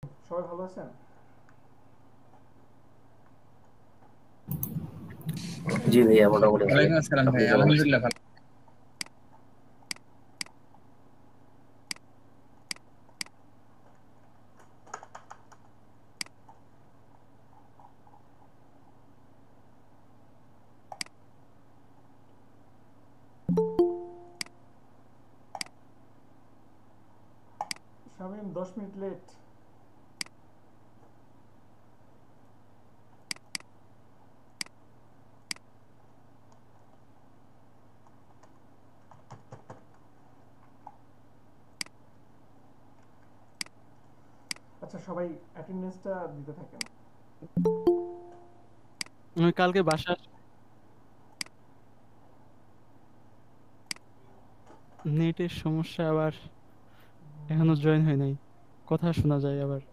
সবাই ভালো আছেন? জি ভাইয়া, মোটামুটি ভালো। ওয়ালাইকুম আসসালাম আপনি ভাই, কেমন আছেন? আলহামদুলিল্লাহ ভালো। Shamim 10 minute late. আচ্ছা, সবাই অ্যাটেন্ডেন্সটা দিতে থাকেন। আমি কালকে বাসা নেটের সমস্যা আবার এখনো জয়েন হয় নাই, কথা শোনা যায় আবার।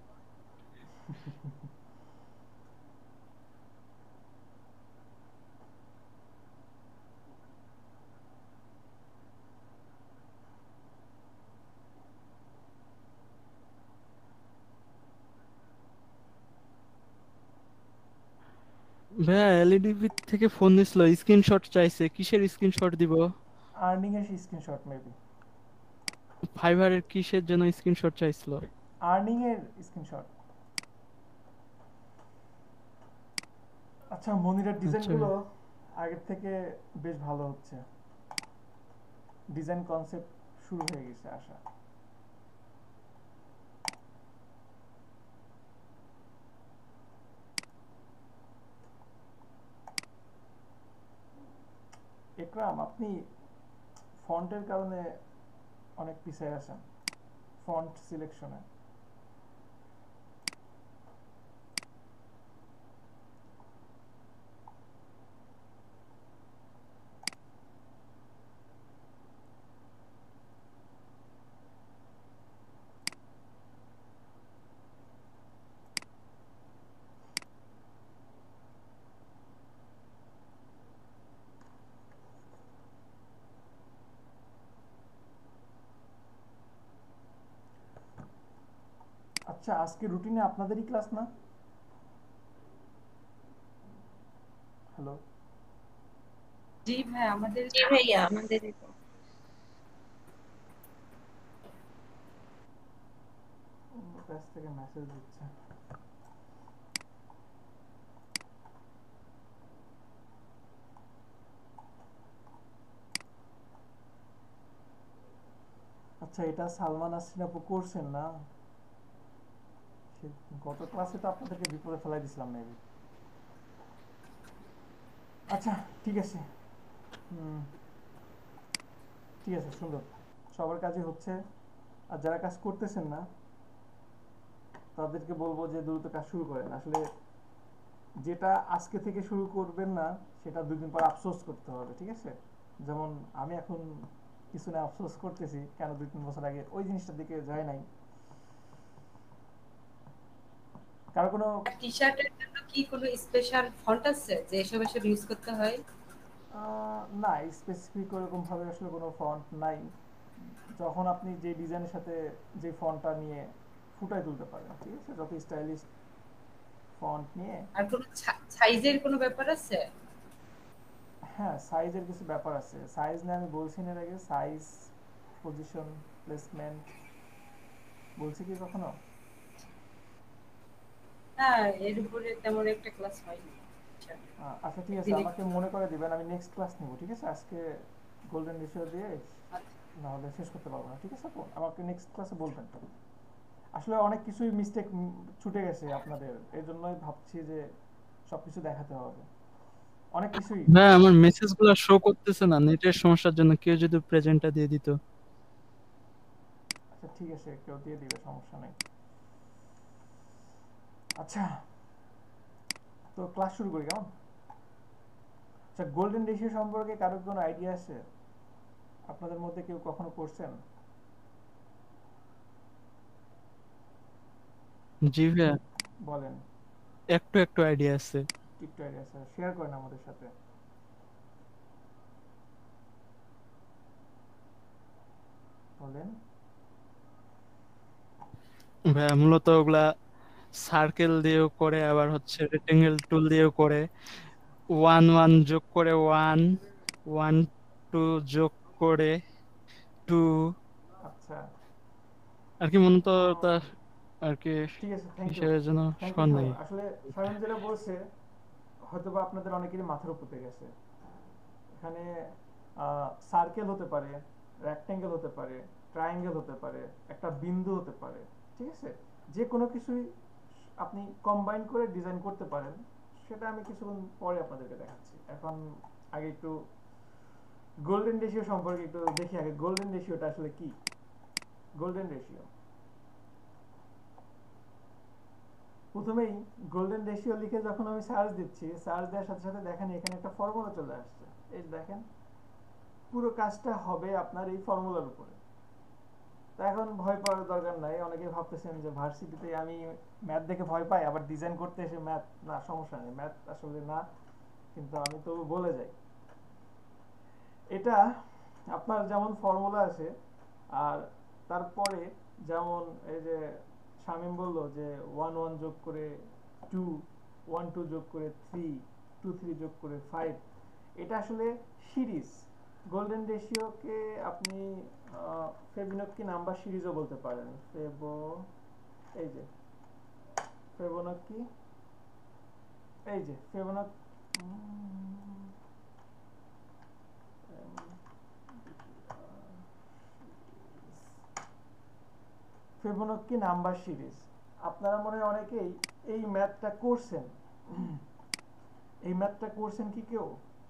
ভাইয়া এলইডি থেকে ফোন দিছিল, স্ক্রিনশট চাইছে। কিসের স্ক্রিনশট দিব? আর্নিং এর স্ক্রিনশট মেবি। ফাইবারের কিসের জন্য স্ক্রিনশট চাইছিল? আর্নিং এর স্ক্রিনশট। আচ্ছা, মনিরের আচ্ছা ডিজাইনগুলো আগের থেকে বেশ ভালো হচ্ছে। ডিজাইন কনসেপ্ট শুরু হয়ে গেছে আসা। একরাম, আপনি ফন্টের কারণে অনেক পিছিয়ে আছেন ফন্ট সিলেকশনে। আচ্ছা, আজকে রুটিনে আপনাদেরই ক্লাস না? হ্যালো। জি ভাই, আমাদের জি ভাইয়া, আমাদের কাছ থেকে মেসেজ দিচ্ছে। আচ্ছা, এটা সালমান আসরিন আপু করছেন না? গত ক্লাসে তো আপনাদেরকে বিপদে ফেলাই দিছিলাম মেবি। আচ্ছা, ঠিক আছে। হুম, ঠিক আছে, সুন্দর। সবার কাজই হচ্ছে। আর যারা কাজ করতেছেন না তাদেরকে বলবো যে দ্রুত কাজ শুরু করেন। আসলে যেটা আজকে থেকে শুরু করবেন না সেটা 2 দিন পর আফসোস করতে হবে, ঠিক আছে? যেমন আমি এখন কিছু না আফসোস করতেছি কেন 2-3 বছর আগে ওই জিনিসটার দিকে যায় নাই। কারো কোনো টি শার্টের জন্য কি কোনো স্পেশাল ফন্ট আছে যে এসব এসব ইউজ করতে হয়? না, স্পেসিফিক ওরকম ভাবে আসলে কোনো ফন্ট নাই। যখন আপনি যে ডিজাইনের সাথে যে ফন্টটা নিয়ে ফুটায় তুলতে পারেন, ঠিক আছে, যত স্টাইলিশ ফন্ট নিয়ে। আর কোনো সাইজের কোনো ব্যাপার আছে? হ্যাঁ, সাইজের কিছু ব্যাপার আছে। সাইজ নিয়ে আমি বলছি না এর আগে? সাইজ, পজিশন, প্লেসমেন্ট বলছি কি কখনো? না, এর উপরে তেমন একটা ক্লাস হয়নি। আচ্ছা, আচ্ছা, ঠিক আছে, একদিন আমাকে মনে করে দিবেন, আমি নেক্সট ক্লাস নিব, ঠিক আছে? আজকে গোল্ডেন রেশিও দিয়ে আচ্ছা, না হলে শেষ করতে পারবো না, ঠিক আছে আপু? আমাকে নেক্সট ক্লাসে বলবেন। আসলে অনেক কিছুই মিস্টেক ছুটে গেছে আপনাদের, এই জন্যই ভাবছি যে সবকিছু দেখাতে হবে অনেক কিছুই। ভাইয়া আমার মেসেজ গুলো শো করতেছে না নেটের সমস্যার জন্য, কেউ যদি প্রেজেন্টটা দিয়ে দিত। আচ্ছা, ঠিক আছে, কেউ দিয়ে দিবে, সমস্যা নেই। আচ্ছা, তো ক্লাস শুরু করি কেমন? আচ্ছা, গোল্ডেন রেশিও সম্পর্কে কারো কোনো আইডিয়া আছে? আপনাদের মধ্যে কেউ কখনো করছেন? জি ভাইয়া, বলেন। একটু একটু আইডিয়া আছে। একটু আইডিয়া আছে, শেয়ার করেন আমাদের সাথে। বলেন। ভাইয়া মূলত ওগুলা সার্কেল দিয়েও করে, আবার হচ্ছে রেক্টেঙ্গেল টুল দিয়েও করে, 1 1 যোগ করে 1, 1 2 যোগ করে 2, আচ্ছা, আর কি মূলত তার আর কি ঠিক আছে, থ্যাংক ইউ, হিসেবে যেন থ্যাংক ইউ সন্দেহ। সায়ন। আসলে সায়ন যেটা বলছে হয়তো বা আপনাদের অনেকেরই মাথার উপর থেকে গেছে। এখানে সার্কেল হতে পারে, রেক্টেঙ্গেল হতে পারে, ট্রায়াঙ্গেল হতে পারে, একটা বিন্দু হতে পারে, ঠিক আছে? যে কোনো কিছুই আপনি কম্বাইন করে ডিজাইন করতে পারেন। সেটা আমি কিছুক্ষণ পরে আপনাদেরকে দেখাচ্ছি। এখন আগে একটু গোল্ডেন রেশিও সম্পর্কে একটু দেখি। আগে গোল্ডেন রেশিওটা আসলে কি? গোল্ডেন রেশিও, প্রথমেই গোল্ডেন রেশিও লিখে যখন আমি সার্চ দিচ্ছি, সার্চ দেওয়ার সাথে সাথে দেখেন এখানে একটা ফর্মুলা চলে আসছে। এই দেখেন, পুরো কাজটা হবে আপনার এই ফর্মুলার উপরে। তো এখন ভয় পাওয়ার দরকার নাই। অনেকে ভাবতেছেন যে ভার্সিটিতে আমি ম্যাথ দেখে ভয় পাই, আবার ডিজাইন করতে এসে ম্যাথ না, সমস্যা নেই, ম্যাথ আসলে না, কিন্তু আমি তো বলে যাই। এটা আপনার যেমন ফর্মুলা আছে, আর তারপরে যেমন এই যে শামীম বলল যে 1 1 যোগ করে 2, 1 2 যোগ করে 3, 2 3 যোগ করে 5, এটা আসলে সিরিজ। গোল্ডেন রেশিওকে আপনি ফেবোনাকি নাম্বার সিরিজও বলতে পারেন। এই যে ফেবোনাকি, এই যে ফেবোনাকি নাম্বার সিরিজ। আপনারা মনে হয় অনেকেই এই ম্যাথটা করছেন। এই ম্যাথটা করছেন কি কেউ?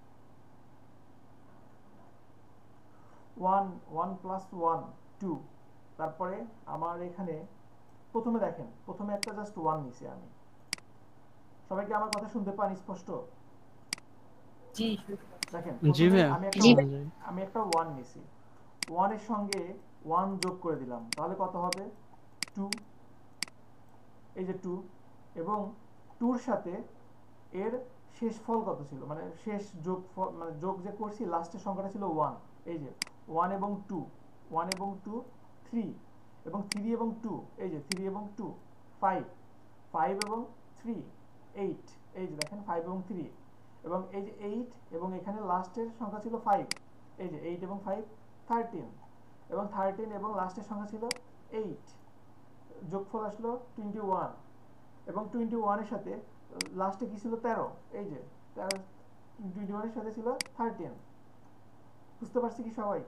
1 1 প্লাস 1 2, তারপরে আমার এখানে প্রথমে দেখেন, প্রথমে একটা জাস্ট 1 নিছি আমি। সবাইকে আমার কথা শুনতে পান স্পষ্ট? জি দেখেন জি প্রথমে ভাইয়া, শোনা যায়। আমি একটা 1 নিছি, 1 এর সঙ্গে 1 যোগ করে দিলাম, তাহলে কত হবে? 2। এই যে 2, এবং 2 এর সাথে এর শেষ ফল কত ছিল, মানে শেষ যোগ ফল, মানে যোগ যে করছি লাস্টের সংখ্যাটা ছিল 1। এই যে 1 এবং 2, 1 এবং 2 3, এবং 3 এবং 2, এই যে 3 এবং 2 5, 5 এবং 3 8, এই যে দেখেন 5 এবং 3, এবং এই যে 8, এবং এখানে লাস্টের সংখ্যা ছিল 5, এই যে 8 এবং 5 13, এবং 13 এবং লাস্টের সংখ্যা ছিল 8, যোগফল আসলো 21, এবং 21 এর সাথে লাস্টে কি ছিল 13, এই যে 21 এর সাথে ছিল 13। বুঝতে পারছি কি সবাই?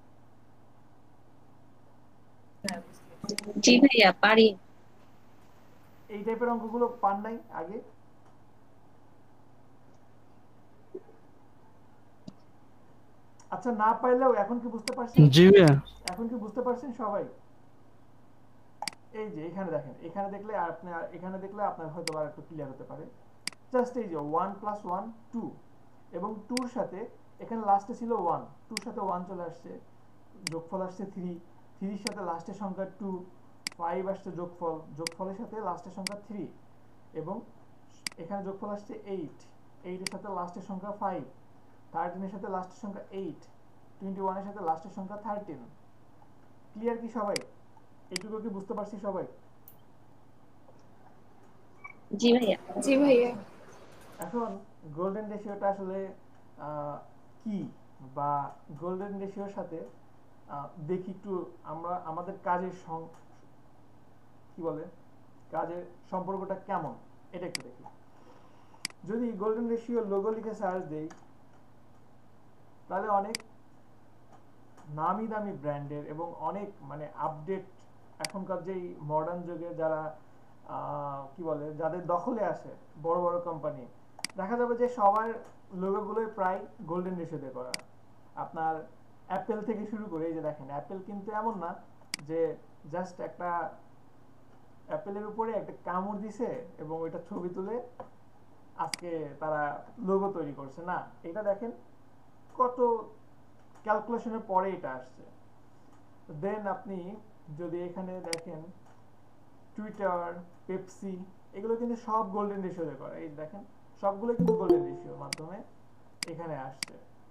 হ্যাঁ, বুঝতে পারছি। জি ভাইয়া পারি। এই টাইপের অঙ্কগুলো পান নাই আগে? আচ্ছা, না পাইলেও এখন কি বুঝতে পারছেন? জি ভাইয়া। এখন কি বুঝতে পারছেন সবাই? এই যে এখানে দেখেন, এখানে দেখলে আপনি, এখানে দেখলে আপনার হয়তো আর একটু ক্লিয়ার হতে পারে। জাস্ট এই যে 1 প্লাস 1 2, এবং 2 এর সাথে এখানে লাস্টে ছিল 1, 2 এর সাথে 1 চলে আসছে, যোগফল আসছে 3, 3 এর সাথে লাস্টের সংখ্যা 2, 5 আসছে যোগফল, যোগফলের সাথে লাস্টের সংখ্যা 3, এবং এখানে যোগফল আসছে 8, 8 এর সাথে লাস্টের সংখ্যা 5, 13 এর সাথে লাস্টের সংখ্যা 8, 21 এর সাথে লাস্টের সংখ্যা 13। ক্লিয়ার কি সবাই? এটুকু কি বুঝতে পারছি সবাই? জি ভাইয়া। জি ভাইয়া। এখন গোল্ডেন রেশিওটা আসলে কি, বা গোল্ডেন রেশিওর সাথে দেখি একটু আমরা আমাদের কাজের কি বলে, কাজের সম্পর্কটা কেমন, এটা একটু দেখি। যদি গোল্ডেন রেশিও লোগো লিখে সার্চ দেই, তাহলে অনেক নামি দামি ব্র্যান্ডের এবং অনেক মানে আপডেট, এখনকার যেই মডার্ন যুগে যারা কি বলে, যাদের দখলে আসে বড় বড় কোম্পানি, দেখা যাবে যে সবার লোগোগুলোই প্রায় গোল্ডেন রেশিওতে করা। আপনার অ্যাপেল থেকে শুরু করে, এই যে দেখেন অ্যাপেল কিন্তু এমন না যে জাস্ট একটা অ্যাপেলের উপরে একটা কামড় দিছে এবং ওইটা ছবি তুলে আজকে তারা লোগো তৈরি করছে, না। এটা দেখেন কত ক্যালকুলেশনের পরে এটা আসছে। দেন আপনি যদি এখানে দেখেন টুইটার, পেপসি, এগুলো কিন্তু সব গোল্ডেন রেশিওতে করা। এই দেখেন সবগুলো কিন্তু গোল্ডেন রেশিওর মাধ্যমে এখানে আসছে।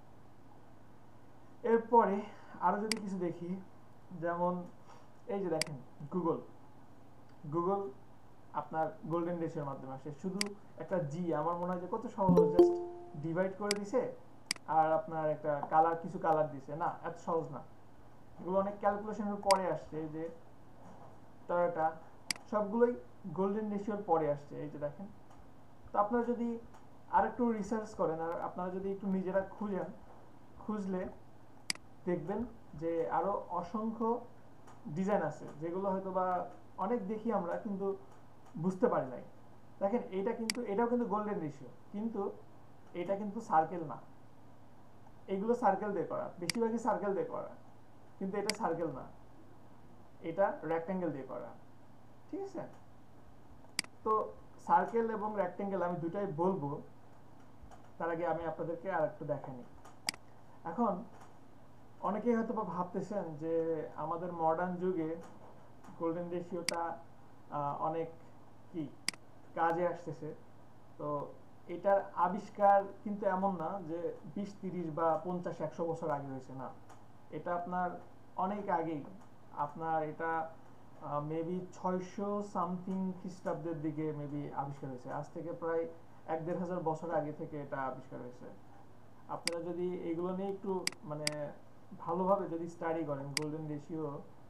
এরপরে আরো যদি কিছু দেখি, যেমন এই যে দেখেন গুগল, গুগল আপনার গোল্ডেন রেশিওর মাধ্যমে আসে। শুধু একটা জি আমার মনে হয় যে কত সহজ, জাস্ট ডিভাইড করে দিছে আর আপনার একটা কালার, কিছু কালার দিছে, না এত সহজ না, এগুলো অনেক ক্যালকুলেশনের পরে আসছে। এই যে টয়োটা সবগুলোই গোল্ডেন রেশিওর পরে আসছে, এই যে দেখেন। তো আপনারা যদি আরেকটু রিসার্চ করেন আর আপনারা যদি একটু নিজেরা খুঁজলে দেখবেন যে আরো অসংখ্য ডিজাইন আছে যেগুলো হয়তো বা অনেক দেখি আমরা কিন্তু বুঝতে পারি নাই। দেখেন এটাও কিন্তু গোল্ডেন রেশিও, কিন্তু এটা কিন্তু সার্কেল না। এগুলো সার্কেল দিয়ে করা, বেশিরভাগই সার্কেল দিয়ে করা, কিন্তু এটা সার্কেল না, এটা রেক্ট্যাঙ্গেল দিয়ে করা, ঠিক আছে? তো সার্কেল এবং রেক্ট্যাঙ্গেল আমি দুটাই বলবো, তার আগে আমি আপনাদেরকে আরেকটু দেখাই। এখন অনেকেই হয়তো ভাবতেছেন যে আমাদের মডার্ন যুগে গোল্ডেন রেশিওটা অনেক কি কাজে আসতেছে। তো এটার আবিষ্কার কিন্তু এমন না যে 20-30 বা 50-100 বছর আগে হয়েছে, না, এটা আপনার অনেক আগেই। আপনার এটা মেবি 600 সামথিং খ্রিস্টাব্দের দিকে মেবি আবিষ্কার হয়েছে। আজ থেকে প্রায় 1-1.5 বছর আগে থেকে এটা আবিষ্কার হয়েছে। আপনারা যদি এগুলো নিয়ে একটু মানে ভালোভাবে যদি স্টাডি করেন, গোল্ডেন রেশিও,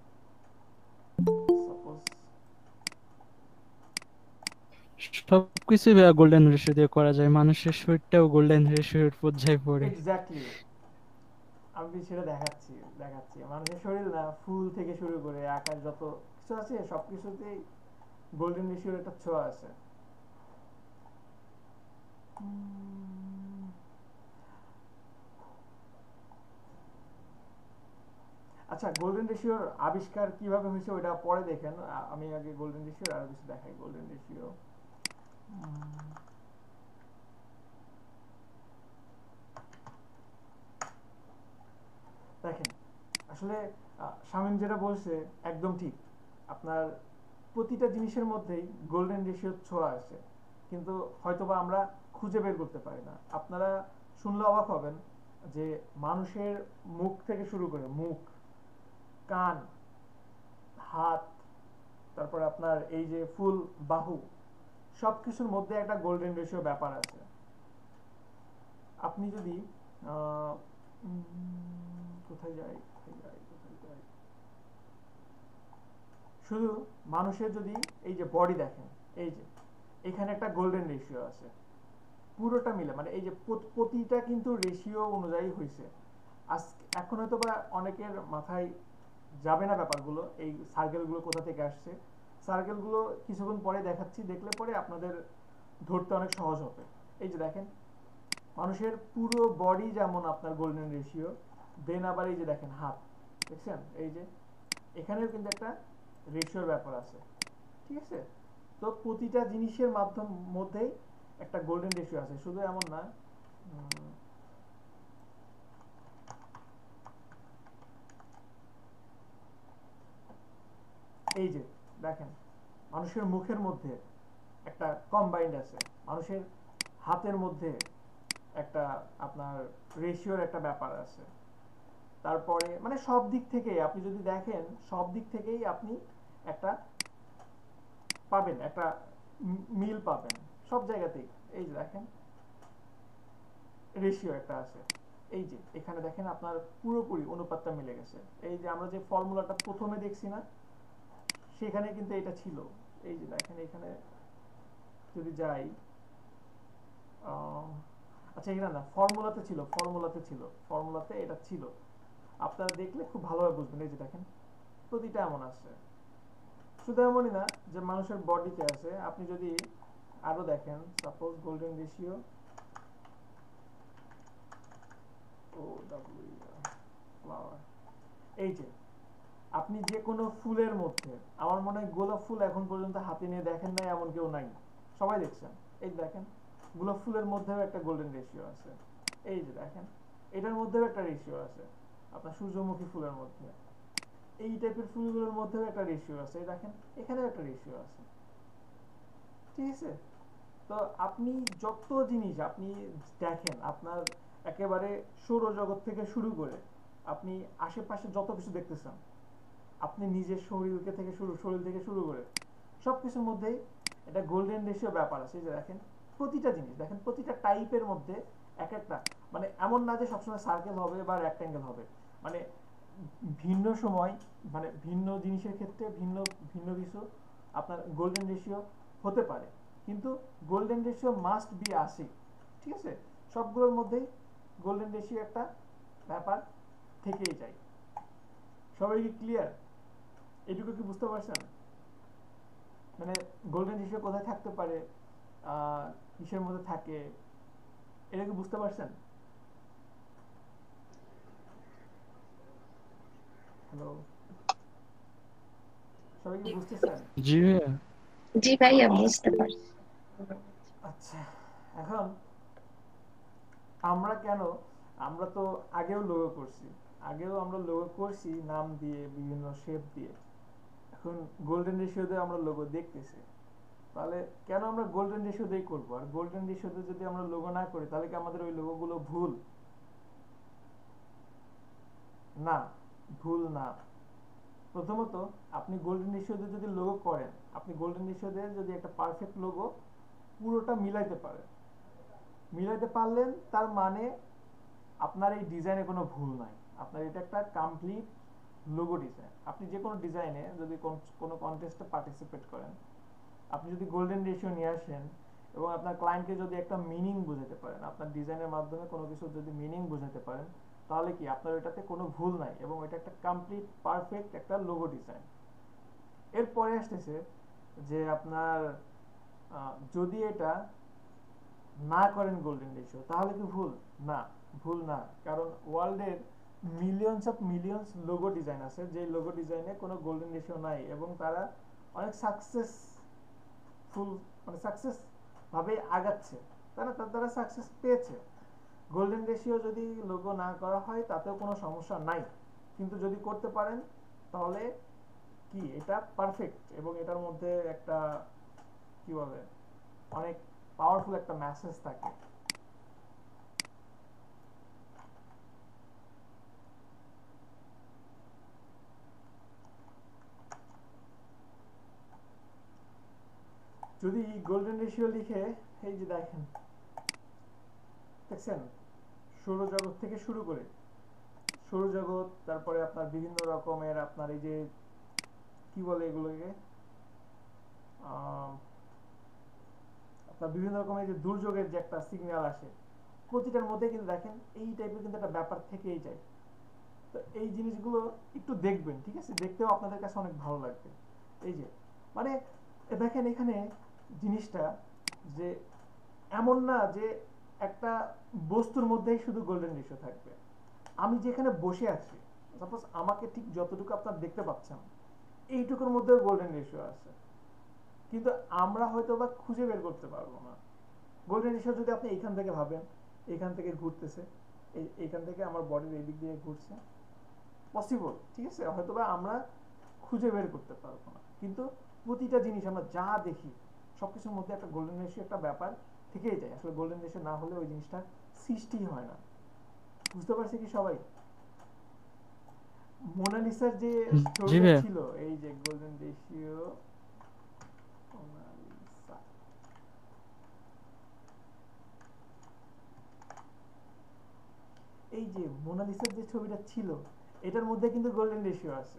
সাপোজ সবকিছু গোল্ডেন রেশিও দিয়ে করা যায়, মানুষের শরীরটাও গোল্ডেন রেশিওর পর্যায়ে পড়ে। এক্স্যাক্টলি, আমি সেটা দেখাচ্ছি। মানুষের শরীর না, ফুল থেকে শুরু করে আকাশ, যত কিছু আছে সবকিছুতেই গোল্ডেন রেশিওর একটা ছোঁয়া আছে। আচ্ছা, গোল্ডেন রেশিওর আবিষ্কার কিভাবে হয়েছে ওটা পরে দেখেন, আমি আগে গোল্ডেন রেশিওর আরো কিছু দেখাই। গোল্ডেন রেশিও দেখেন, আসলে শামীম যেটা বলছে একদম ঠিক। আপনার প্রতিটা জিনিসের মধ্যেই গোল্ডেন রেশিওর ছোঁয়া আছে, কিন্তু হয়তোবা আমরা খুঁজে বের করতে পারি না। আপনারা শুনলে অবাক হবেন যে মানুষের মুখ থেকে শুরু করে, মুখ, কান, হাত, তারপরে আপনার এই যে ফুল বাহু, সবকিছুর মধ্যে একটা গোল্ডেন রেশিও ব্যাপার আছে। আপনি যদি কোথায় যাই, শুধু মানুষের যদি এই যে বডি দেখেন, এই যে এখানে একটা গোল্ডেন রেশিও আছে পুরোটা মিলে, মানে এই যে প্রতিটা কিন্তু রেশিও অনুযায়ী হয়েছে। এখন হয়তো বা অনেকের মাথায় যাবে না ব্যাপারগুলো, এই সার্কেলগুলো কোথা থেকে আসছে। সার্কেলগুলো কিছুক্ষণ পরে দেখাচ্ছি, দেখলে পরে আপনাদের ধরতে অনেক সহজ হবে। এই যে দেখেন, মানুষের পুরো বডি যেমন আপনার গোল্ডেন রেশিও, দেন আবার এই যে দেখেন হাত, দেখছেন এই যে এখানেও কিন্তু একটা রেশিওর ব্যাপার আছে, ঠিক আছে? তো প্রতিটা জিনিসের মধ্যেই একটা গোল্ডেন রেশিও আছে, শুধু এমন না। এই যে দেখেন, মানুষের মুখের মধ্যে একটা কম্বাইন্ড আছে, মানুষের হাতের মধ্যে একটা আপনার রেশিওর একটা ব্যাপার আছে। তারপরে মানে সব দিক থেকে আপনি যদি দেখেন, সব দিক থেকেই আপনি একটা পাবেন, একটা মিল পাবেন সব জায়গাতেই। এই যে দেখেন রেশিও একটা আছে, এই যে এখানে দেখেন আপনার পুরোপুরি অনুপাতটা মিলে গেছে। এই যে আমরা যে ফর্মুলাটা প্রথমে দেখছি না, সেখানে কিন্তু এটা ছিল। এই যে দেখেন এখানে যদি যাই, আচ্ছা এখানে না, ফর্মুলাতে এটা ছিল। আপনারা দেখলে খুব ভালোভাবে বুঝবেন। এই যে দেখেন প্রতিটা এমন আছে, শুধু এমনই না যে মানুষের বডিতে আছে, আপনি যদি আরো দেখেন, সাপোজ গোল্ডেন রেশিও, এই যে আপনি যে কোনো ফুলের মধ্যে, আমার মনে হয় গোলাপ ফুল এখন পর্যন্ত হাতে নিয়ে দেখেন নাই এমন কেউ নাই, সবাই দেখছেন। এই দেখেন গোলাপ ফুলের মধ্যেও একটা গোল্ডেন রেশিও আছে। এই যে দেখেন এটার মধ্যেও একটা রেশিও আছে। আপনার সূর্যমুখী ফুলের মধ্যে, এই টাইপের ফুলগুলোর মধ্যেও একটা রেশিও আছে। এই দেখেন এখানেও একটা রেশিও আছে, ঠিক আছে? তো আপনি যত জিনিস আপনি দেখেন, আপনার একেবারে সৌরজগৎ থেকে শুরু করে আপনি আশেপাশে যত কিছু দেখতেছেন, আপনি নিজের শরীর থেকে শুরু করে সবকিছুর মধ্যেই এটা গোল্ডেন রেশিও ব্যাপার আছে। যে দেখেন প্রতিটা জিনিস, দেখেন প্রতিটা টাইপের মধ্যে এক একটা, মানে এমন না যে সবসময় সার্কেল হবে বা রেক্ট্যাঙ্গেল হবে, মানে ভিন্ন সময়, মানে ভিন্ন জিনিসের ক্ষেত্রে ভিন্ন ভিন্ন কিছু আপনার গোল্ডেন রেশিও হতে পারে, কিন্তু গোল্ডেন রেশিও মাস্ট বি 80। ঠিক আছে, সবগুলোর মধ্যেই গোল্ডেন রেশিও একটা ব্যাপার থেকেই যায়। সবাই কি ক্লিয়ার? এটুকু কি বুঝতে পারছেন? মানে গোল্ডেন রেশিও কোথায় থাকতে পারে, কিসের মধ্যে থাকে, এটা কি বুঝতে পারছেন? হ্যালো, সবাই কি বুঝতেছেন? জি ভাইয়া। জি ভাইয়া বুঝতে পারছি। আচ্ছা, এখন আমরা কেন, আমরা তো আগেও লোগো করছি, আমরা লোগো করছি নাম দিয়ে, বিভিন্ন শেপ দিয়ে। এখন গোল্ডেন রেশিও দিয়ে আমরা লোগো দেখতেছি, তাহলে কেন আমরা গোল্ডেন রেশিও দিয়ে করবো? আর গোল্ডেন রেশিও দিয়ে যদি আমরা লোগো না করি, তাহলে কি আমাদের ওই লোগোগুলো ভুল? না, ভুল না। প্রথমত, আপনি গোল্ডেন রেশিও দিয়ে যদি লোগো করেন, আপনি গোল্ডেন রেশিও দিয়ে যদি একটা পারফেক্ট লোগো পুরোটা মিলাইতে পারেন, মিলাইতে পারলেন, তার মানে আপনার এই ডিজাইনে কোনো ভুল নাই, আপনার এটা একটা কমপ্লিট লোগো ডিজাইন। আপনি যে কোনো ডিজাইনে যদি কোনো কন্টেস্টে পার্টিসিপেট করেন, আপনি যদি গোল্ডেন রেশিও নিয়ে আসেন এবং আপনার ক্লায়েন্টকে যদি একটা মিনিং বোঝাতে পারেন, আপনার ডিজাইনের মাধ্যমে কোনো কিছু যদি মিনিং বোঝাতে পারেন, তাহলে কি আপনার ওটাতে কোনো ভুল নাই এবং এটা একটা কমপ্লিট পারফেক্ট একটা লোগো ডিজাইন। এরপরে আসতেছে যে আপনার যদি এটা না করেন গোল্ডেন রেশিও, তাহলে কি ভুল? না, ভুল না। কারণ ওয়ার্ল্ডের মিলিয়ন্স লোগো ডিজাইন আছে, যে লোগো ডিজাইনে কোনো গোল্ডেন রেশিও নাই এবং তারা অনেক সাকসেসফুল, মানে সাকসেস ভাবে আগাচ্ছে, তারা সাকসেস পেয়েছে। গোল্ডেন রেশিও যদি লোগো না করা হয় তাতেও কোনো সমস্যা নাই, কিন্তু যদি করতে পারেন তাহলে কি এটা পারফেক্ট এবং এটার মধ্যে একটা কি বলে অনেক পাওয়ারফুল একটা মেসেজ থাকে। যদি গোল্ডেন রেশিও লিখে, এই যে দেখেন, দেখছেন সৌরজগৎ থেকে শুরু করে, সৌরজগৎ, তারপরে আপনার বিভিন্ন রকমের আপনার এই যে কি বলে এগুলোকে, আপনার বিভিন্ন রকমের যে দুর্যোগের যে একটা সিগন্যাল আসে, প্রতিটার মধ্যে কিন্তু দেখেন এই টাইপের কিন্তু একটা ব্যাপার থেকেই যায়। তো এই জিনিসগুলো একটু দেখবেন, ঠিক আছে, দেখতেও আপনাদের কাছে অনেক ভালো লাগবে। এই যে মানে দেখেন এখানে জিনিসটা, যে এমন না যে একটা বস্তুর মধ্যেই শুধু গোল্ডেন রেশিও থাকবে। আমি যেখানে বসে আছি, সাপোজ আমাকে ঠিক যতটুকু আপনারা দেখতে পাচ্ছেন, এইটুকুর মধ্যেও গোল্ডেন রেশিও আছে, কিন্তু আমরা হয়তো বা খুঁজে বের করতে পারবো না। গোল্ডেন রেশিও যদি আপনি এইখান থেকে ভাবেন, এইখান থেকে ঘুরতেছে, এইখান থেকে আমার বডির এই দিক দিয়ে ঘুরছে, পসিবল, ঠিক আছে, হয়তো বা আমরা খুঁজে বের করতে পারবো না, কিন্তু প্রতিটা জিনিস আমরা যা দেখি সবকিছুর মধ্যে একটা গোল্ডেন রেশিও একটা ব্যাপার থেকেই যায়। আসলে গোল্ডেন রেশিও না হলে ওই জিনিসটা সৃষ্টি হয় না। বুঝতে পারছি কি সবাই? মোনালিসার যে জি ছবিটা ভাইয়া। ছিল, এই যে গোল্ডেন রেশিও মোনালিসা, এই যে মোনালিসার যে ছবিটা ছিল, এটার মধ্যে কিন্তু গোল্ডেন রেশিও আছে।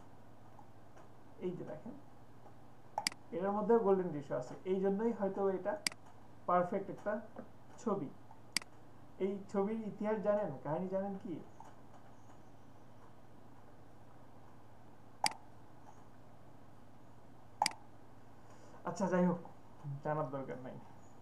এই যে দেখেন, এটার মধ্যে গোল্ডেন রেশিও আছে, এই জন্যই হয়তো এটা পারফেক্ট একটা ছবি। এই ছবির ইতিহাস জানেন, কাহিনী জানেন কি? আচ্ছা যাই হোক, জানার দরকার নাই।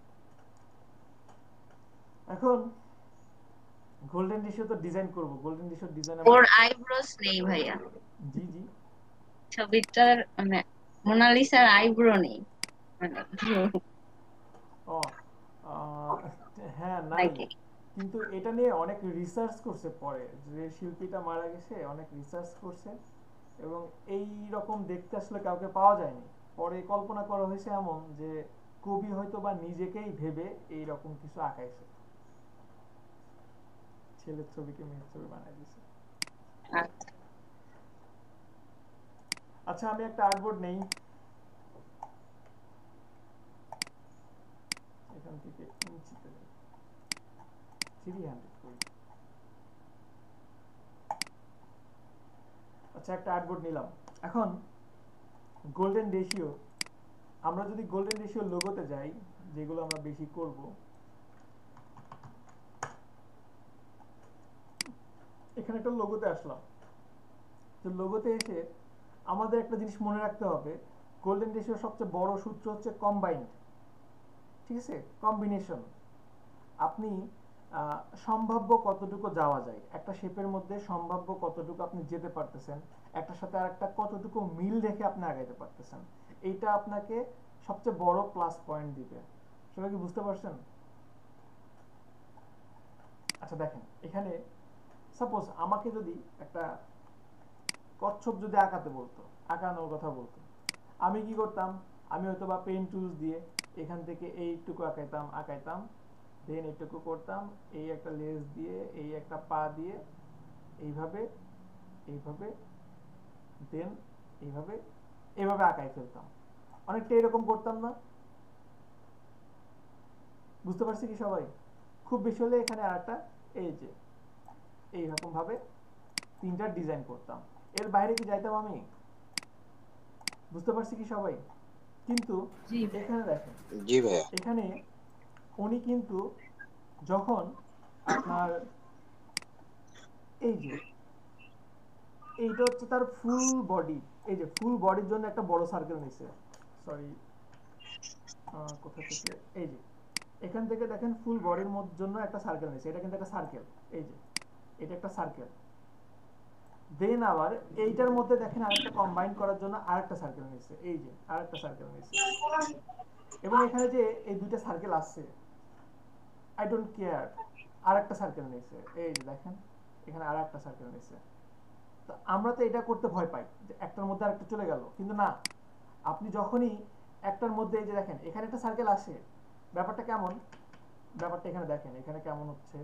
এখন গোল্ডেন রেশিও তো ডিজাইন করব, গোল্ডেন রেশিও ডিজাইন ওর আমরা, আইব্রোস নেই ভাইয়া, জি জি, ছবিটার মানে মোনালিসার আইব্রো নেই, মানে ও আহ, হ্যাঁ নাই, নাকি? কিন্তু এটা নিয়ে অনেক রিসার্চ করছে পরে, যে শিল্পীটা মারা গেছে অনেক রিসার্চ করছে এবং এই রকম দেখতে আসলে কাউকে পাওয়া যায়নি। পরে কল্পনা করা হয়েছে এমন যে কবি হয়তো বা নিজেকেই ভেবে এই রকম কিছু আঁকাইছে, ছেলের ছবিকে মেয়ের ছবি বানাই দিয়েছে। আচ্ছা। আচ্ছা আমি একটা আর্টবোর্ড নেই, এটাকে ইঞ্চিতে 300 করি। আচ্ছা, একটা আর্টবোর্ড নিলাম। এখন গোল্ডেন রেশিও, আমরা যদি গোল্ডেন রেশিও লোগোতে যাই, যেগুলো আমরা বেশি করব, এখানে একটা লোগোতে আসলাম। তো লোগোতে এসে আমাদের একটা জিনিস মনে রাখতে হবে, গোল্ডেন রেশিওর সবচেয়ে বড় সূত্র হচ্ছে কম্বাইন্ড, ঠিক আছে, কম্বিনেশন। আপনি সম্ভাব্য কতটুকু যাওয়া যায়, একটা শেপের মধ্যে সম্ভাব্য কতটুকু আপনি যেতে পারতেছেন, একটার সাথে আরেকটা কতটুকু মিল রেখে আপনি আগাইতে পারতেছেন, এইটা আপনাকে সবচেয়ে বড় প্লাস পয়েন্ট দিবে। সবাই কি বুঝতে পারছেন? আচ্ছা দেখেন, এখানে সাপোজ আমাকে যদি একটা কচ্ছপ যদি আঁকাতে বলতো, আঁকানোর কথা বলতো, আমি কি করতাম? আমি হয়তো বা পেন টুলস দিয়ে এখান থেকে এইটুকু আঁকাইতাম, দেন এইটুকু করতাম, এই একটা লেজ দিয়ে, এই একটা পা দিয়ে, এইভাবে এইভাবে, দেন এইভাবে এইভাবে আঁকাই ফেলতাম। অনেকটা এরকম করতাম না? বুঝতে পারছি কি সবাই? খুব বেশি হলে এখানে আরেকটা এই যে এইরকম ভাবে তিনটা ডিজাইন করতাম, এর বাইরে কি যাইতাম আমি? বুঝতে পারছি কি সবাই? কিন্তু জি এখানে দেখেন, জি ভাইয়া। এখানে উনি কিন্তু যখন আপনার এই যে এইটা হচ্ছে তার ফুল বডি, এই যে ফুল বডির জন্য একটা বড় সার্কেল নিছে, সরি কোথা থেকে, এই যে এখান থেকে দেখেন ফুল বডির জন্য একটা সার্কেল নিছে, এটা কিন্তু একটা সার্কেল, এই যে এটা একটা সার্কেল। দেন আবার এইটার মধ্যে দেখেন আরেকটা কম্বাইন করার জন্য আরেকটা সার্কেল নিছে, এই যে আরেকটা সার্কেল নিছে। এবং এখানে যে এই দুইটা সার্কেল আছে, আই ডোন্ট কেয়ার, আরেকটা সার্কেল নিছে, এই যে দেখেন এখানে আরেকটা সার্কেল নিছে। তো আমরা তো এটা করতে ভয় পাই যে একটার মধ্যে আরেকটা চলে গেল, কিন্তু না, আপনি যখনই একটার মধ্যে এই যে দেখেন এখানে একটা সার্কেল আসে, ব্যাপারটা কেমন, ব্যাপারটা এখানে দেখেন এখানে কেমন হচ্ছে।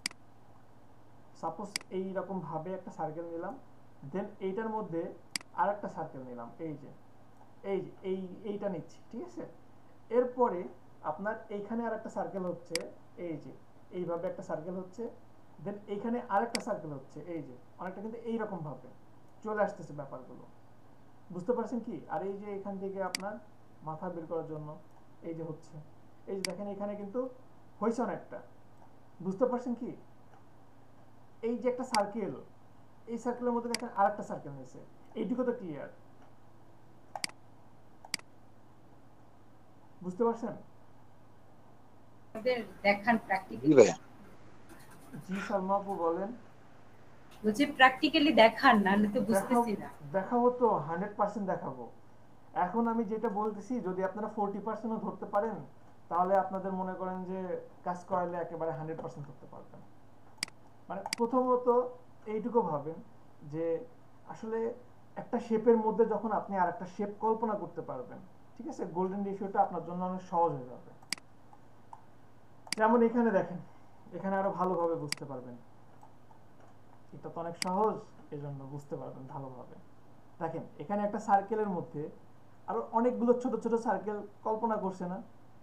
সাপোজ এইরকম ভাবে একটা সার্কেল নিলাম, দেন এইটার মধ্যে আরেকটা সার্কেল নিলাম, এই যে এইটা নিচ্ছি, ঠিক আছে। এরপরে আপনার এইখানে আরেকটা সার্কেল হচ্ছে, এই যে এইভাবে একটা সার্কেল হচ্ছে, দেন এইখানে আরেকটা সার্কেল হচ্ছে, এই যে অনেকটা কিন্তু এইরকম ভাবে চলে আসতেছে ব্যাপারগুলো। বুঝতে পারছেন কি? আর এই যে এখান থেকে আপনার মাথা বের করার জন্য এই যে হচ্ছে, এই যে দেখেন এখানে কিন্তু হয়েছে অনেকটা। বুঝতে পারছেন কি? এই যে একটা সার্কেল, এই সার্কেলের মধ্যে দেখেন আরেকটা সার্কেল নিয়েছে, এইটুকু তো ক্লিয়ার। বুঝতে পারছেন? আমাদের দেখান জি প্র্যাকটিক্যালি। ভাইয়া। জি সালমা আপু বলেন। বলছি প্র্যাকটিক্যালি দেখান, নাহলে তো দেখাবো, বুঝতেছি না। দেখাবো তো 100% দেখাবো। এখন আমি যেটা বলতেছি যদি আপনারা 40%ও ধরতে পারেন, তাহলে আপনাদের মনে করেন যে কাজ করাইলে একেবারে 100% ধরতে পারবেন। মানে প্রথমত এইটুকু ভাবেন যে আসলে একটা শেপের মধ্যে যখন আপনি আরেকটা শেপ কল্পনা করতে পারবেন, ঠিক আছে, গোল্ডেন রেশিওটা আপনার জন্য অনেক সহজ হয়ে যাবে। যেমন এখানে দেখেন, এখানে আরো ভালোভাবে বুঝতে পারবেন, এটা তো অনেক সহজ, এজন্য বুঝতে পারবেন ভালোভাবে। দেখেন এখানে একটা সার্কেলের মধ্যে আরো অনেকগুলো ছোট ছোট সার্কেল কল্পনা করছে না?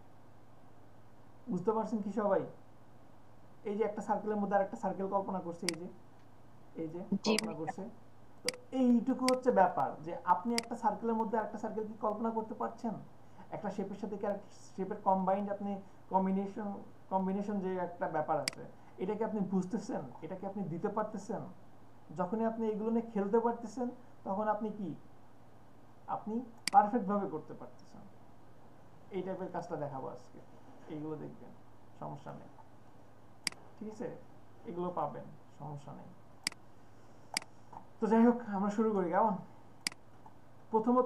বুঝতে পারছেন কি সবাই? এই যে একটা সার্কেলের মধ্যে আরেকটা সার্কেল কল্পনা করছে, এই যে কল্পনা করছে। তো এইটুকু হচ্ছে ব্যাপার, যে আপনি একটা সার্কেলের মধ্যে আরেকটা সার্কেল কি কল্পনা করতে পারছেন? একটা শেপের সাথে কি আরেকটা শেপের কম্বাইন্ড আপনি কম্বিনেশন যে একটা ব্যাপার আছে, এটা কি আপনি বুঝতেছেন? এটা কি আপনি দিতে পারতেছেন? যখনই আপনি এগুলো নিয়ে খেলতে পারতেছেন, তখন আপনি কি আপনি পারফেক্ট ভাবে করতে পারতেছেন। এই টাইপের কাজটা দেখাবো আজকে, এইগুলো দেখবেন, সমস্যা নেই, ঠিক আছে, এগুলো পাবেন, সমস্যা নেই। তো যাই হোক, আমরা শুরু করি কেমন? প্রথমত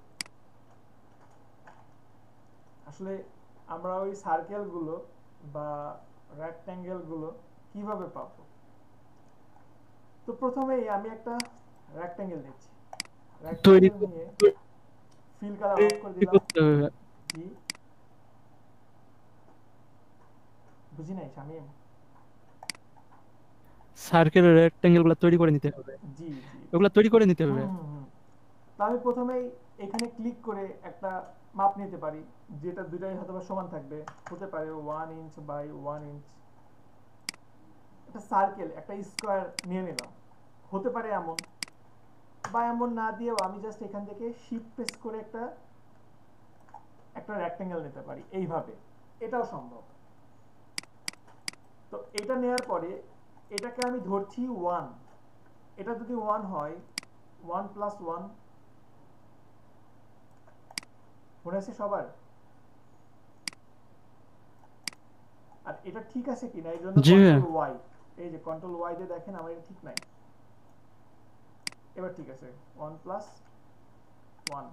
আসলে আমরা ওই সার্কেল গুলো বা রেক্ট্যাঙ্গেল গুলো কিভাবে পাবো? তো প্রথমেই আমি একটা রেক্ট্যাঙ্গেল নিচ্ছি, তৈরি রেক্ট্যাঙ্গেল নিয়ে ফিল কালার অফ করে দিলাম। করতে হবে। জি বুঝি নাই শামিম। সার্কেলের রেক্ট্যাঙ্গেল গুলো তৈরি করে নিতে হবে, জি জি ওগুলা তৈরি করে নিতে হবে। তো আমি প্রথমেই এখানে ক্লিক করে একটা মাপ নিতে পারি, যেটা দুটাই হয়তো সমান থাকবে, হতে পারে 1 ইঞ্চ বাই 1 ইঞ্চ। একটা সার্কেল, একটা স্কোয়ার নিয়ে নিলাম, হতে পারে এমন, বা এমন না দিয়েও আমি জাস্ট এখান থেকে শিফট প্রেস করে একটা একটা রেক্টেঙ্গেল নিতে পারি এইভাবে, এটাও সম্ভব। তো এটা নেওয়ার পরে এটাকে আমি ধরছি 1, এটা যদি 1 হয় 1 প্লাস 1, মনে আছে সবার? আর এটা ঠিক আছে কিনা এই জন্য জি ভাইয়া। কন্ট্রোল ওয়াই, এই যে কন্ট্রোল ওয়াই দিয়ে দেখেন আমার এটা ঠিক নাই, এবার ঠিক আছে 1 প্লাস 1,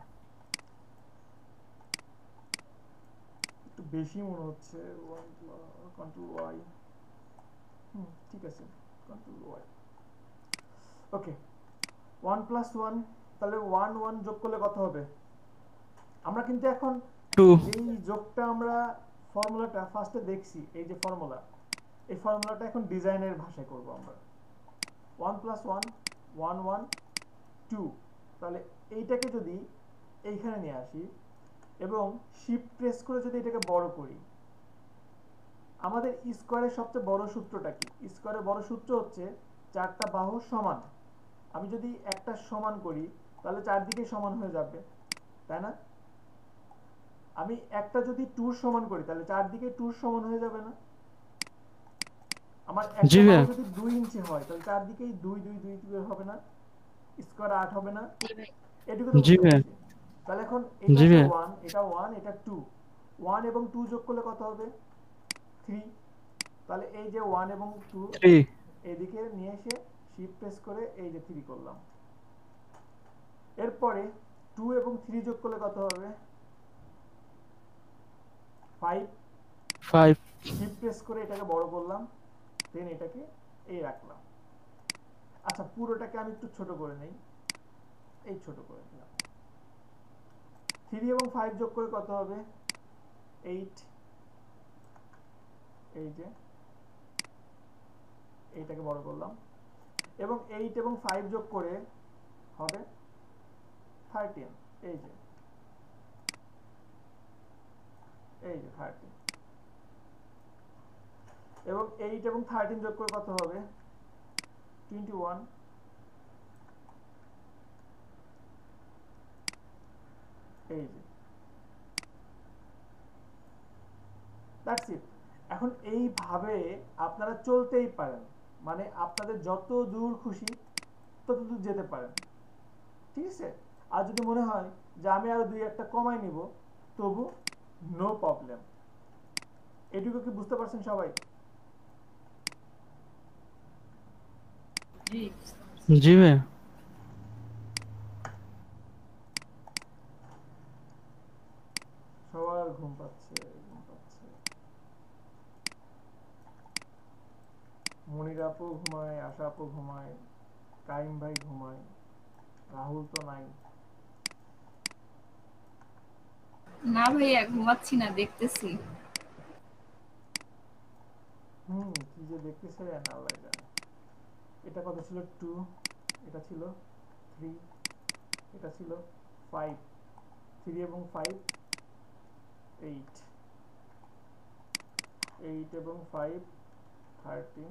একটু বেশি মনে হচ্ছে 1 কন্ট্রোল ওয়াই, ঠিক আছে কন্ট্রোল ওয়াই, ওকে 1 প্লাস 1, তাহলে 1 1 যোগ করলে কত হবে? আমরা কিন্তু এখন 2 যেই যোগটা আমরা ফর্মুলাটা ফার্স্টে দেখছি, এই যে ফর্মুলা, এই ফর্মুলাটা এখন ডিজাইনের ভাষায় করব আমরা। 1 প্লাস 1 1 1 2, তাহলে এইটাকে যদি এইখানে নিয়ে আসি এবং শিফট প্রেস করে যদি এটাকে বড় করি, আমাদের স্কোয়ারের সবচেয়ে বড় সূত্রটা কি? স্কোয়ারের বড় সূত্র হচ্ছে চারটা বাহু সমান। আমি যদি একটা সমান করি তাহলে চারদিকে সমান হয়ে যাবে, তাই না? আমি একটা যদি 2 সমান করি তাহলে চারদিকে 2 সমান হয়ে যাবে না? আমার জি একটা বাহু ভাইয়া। যদি 2 ইঞ্চি হয় তাহলে চারদিকেই 2 2 2 2 হবে না? স্কোয়ার 8 হবে না? জি ভাই। এটুকু তো জি বুঝতে ভাইয়া। পারছি। তাহলে এখন এটা জি হচ্ছে ভাইয়া। 1, এটা 1, এটা 2, 1 এবং 2 যোগ করলে কত হবে? 3। তাহলে এই যে 1 এবং 2 3 এদিকে নিয়ে এসে শিফট প্রেস করে এই যে 3 করলাম। এরপরে 2 এবং 3 যোগ করলে কত হবে? 5। 5 শিফট প্রেস করে এটাকে বড় করলাম, দেন এটাকে এই রাখলাম। আচ্ছা পুরোটাকে আমি একটু ছোট করে নেই, এই ছোট করে দিলাম। 3 এবং 5 যোগ করে কত হবে? 8। এই যে এইটাকে বড় করলাম এবং 8 এবং 5 যোগ করে হবে 13। এই যে 13 এবং 8 এবং 13 যোগ করে কত হবে? 21। এই যে দ্যাটস ইট। এখন এইভাবে আপনারা চলতেই পারেন, মানে আপনাদের যত দূর খুশি তত দূর যেতে পারেন, ঠিক আছে? আর যদি মনে হয় যে আমি আরো 2-1টা কমাই নিব, তবু নো প্রবলেম। এটুকু কি বুঝতে পারছেন সবাই? জি। জি ভাইয়া। সবার ঘুম পাচ্ছে, ঘুম পাচ্ছে। মনির আপু ঘুমায়, আশা আপু ঘুমায়, কাইম ভাই ঘুমায়, রাহুল তো নাই। না ভাইয়া ঘুমাচ্ছি না, দেখতেছি। কি যে দেখতেছেন আল্লাহ জানে। এটা কত ছিল? 2, এটা ছিল 3, এটা ছিল 5, 3 এবং 5 8, 8 এবং 5 13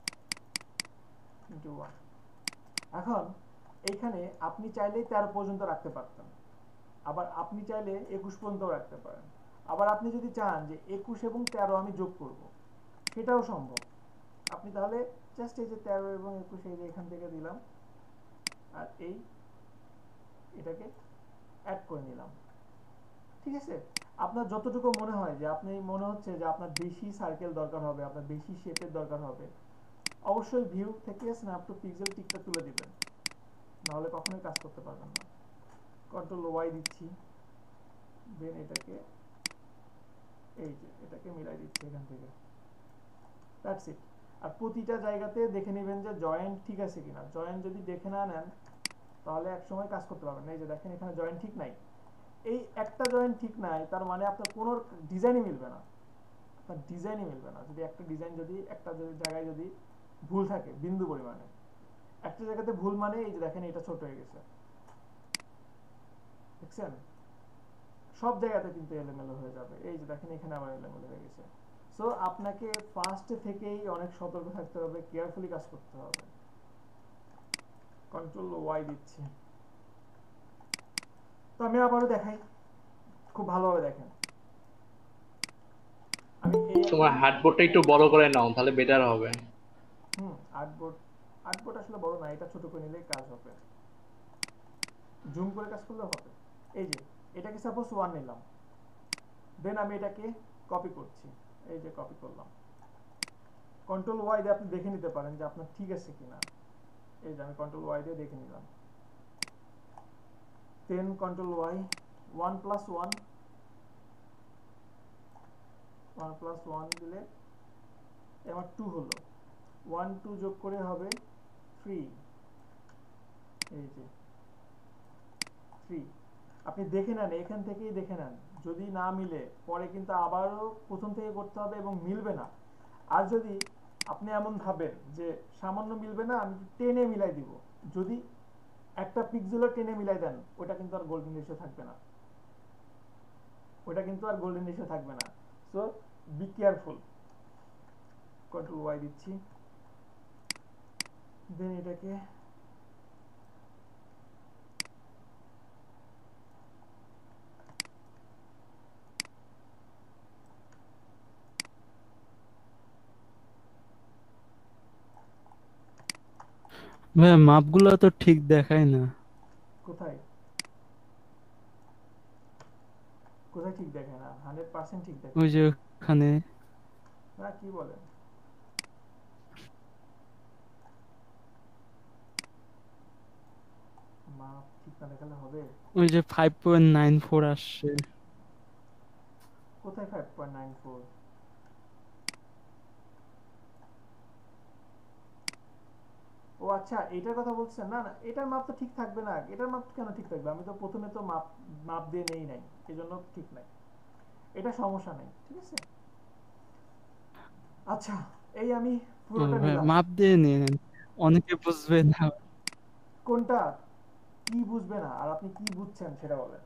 into 1। এখন এইখানে আপনি চাইলে 13 পর্যন্ত রাখতে পারতেন, আবার আপনি চাইলে 21 পর্যন্ত রাখতে পারেন, আবার আপনি যদি চান যে 21 এবং 13 আমি যোগ করব, সেটাও সম্ভব। আপনি তাহলে জাস্ট এই যে 13 এবং 21 এই যে এখান থেকে দিলাম, আর এটাকে অ্যাড করে নিলাম, ঠিক আছে? আপনার যতটুকু মনে হয় যে আপনি মনে হচ্ছে যে আপনার বেশি সার্কেল দরকার হবে, আপনার বেশি শেপের দরকার হবে, অবশ্যই ভিউ থেকে স্ন্যাপ টু পিক্সেল টিকটা তুলে দিবেন, নাহলে কখনোই কাজ করতে পারবেন না। কন্ট্রোল ওয়াই দিচ্ছি, দেন এটাকে এই যে এটাকে মিলাই দিচ্ছি এখান থেকে, দ্যাটস ইট। আর প্রতিটা জায়গাতে দেখে নেবেন যে জয়েন্ট ঠিক আছে কিনা। জয়েন্ট যদি দেখে না নেন তাহলে এক সময় কাজ করতে পারবেন না। এই যে দেখেন এখানে জয়েন্ট ঠিক নাই, এই একটা জয়েন্ট ঠিক নাই, তার মানে আপনার কোনো ডিজাইনই মিলবে না, আপনার ডিজাইনই মিলবে না। যদি একটা ডিজাইন যদি একটা জায়গায় যদি ভুল থাকে বিন্দু পরিমাণে, একটা জায়গাতে ভুল মানে এই যে দেখেন এটা ছোট হয়ে গেছে, দেখছেন? সব জায়গাতে কিন্তু এলোমেলো হয়ে যাবে। এই যে দেখেন এখানে আবার এলোমেলো হয়ে গেছে। সো আপনাকে ফার্স্ট থেকেই অনেক সতর্ক থাকতে হবে, কেয়ারফুলি কাজ করতে হবে। কন্ট্রোল ওয়াই দিচ্ছি। তো আমি আবারও দেখাই, খুব ভালোভাবে দেখেন। আমি তোমার হার্ডবোর্ডটা একটু বড় করে নাও, তাহলে বেটার হবে। আর্টবোর্ড আসলে বড় না, এটা ছোট করে নিলেই কাজ হবে, জুম করে কাজ করলেও হবে। এই যে এটাকে সাপোজ 1 নিলাম, দেন আমি এটাকে কপি করছি, এই যে কপি করলাম। কন্ট্রোল ওয়াই দিয়ে আপনি দেখে নিতে পারেন যে আপনার ঠিক আছে কিনা। এই যে আমি কন্ট্রোল ওয়াই দিয়ে দেখে নিলাম। দেন কন্ট্রোল ওয়াই, 1 + 1 দিলে আমার 2 হলো, 1 2 যোগ করে হবে 3। এই যে 3 আপনি দেখে নেন, এখান থেকেই দেখে নেন, যদি না মিলে পরে কিন্তু আবারও প্রথম থেকে করতে হবে এবং মিলবে না। আর যদি আপনি এমন ভাবেন যে সামান্য মিলবে না, আমি টেনে মিলাই দিব, যদি একটা পিক্সেলও টেনে মিলাই দেন, ওটা কিন্তু আর গোল্ডেন রেশিও থাকবে না, so be careful. Control Y দিচ্ছি, দেন এটাকে ভাইয়া মাপগুলো তো ঠিক দেখায় না। কোথায় ঠিক দেখায় না? 100% ঠিক দেখায়। ওই যে ওখানে না, কি বলেন? মাপ ঠিক না দেখালে হবে? ওই যে 5.94 আসছে। কোথায় 5.94? ও আচ্ছা, এইটার কথা বলছেন। না না, এটার মাপ তো ঠিক থাকবে না। এটার মাপ কেন ঠিক থাকবে? আমি তো প্রথমে তো মাপ দিয়ে নেই নাই, এজন্য ঠিক নাই। এটা সমস্যা নাই, ঠিক আছে। আচ্ছা, এই আমি পুরোটা ভাইয়া নিলাম। মাপ দিয়ে নিয়ে নেন, অনেকে বুঝবে না। কোনটা কি বুঝবে না, আর আপনি কি বুঝছেন সেটা বলেন।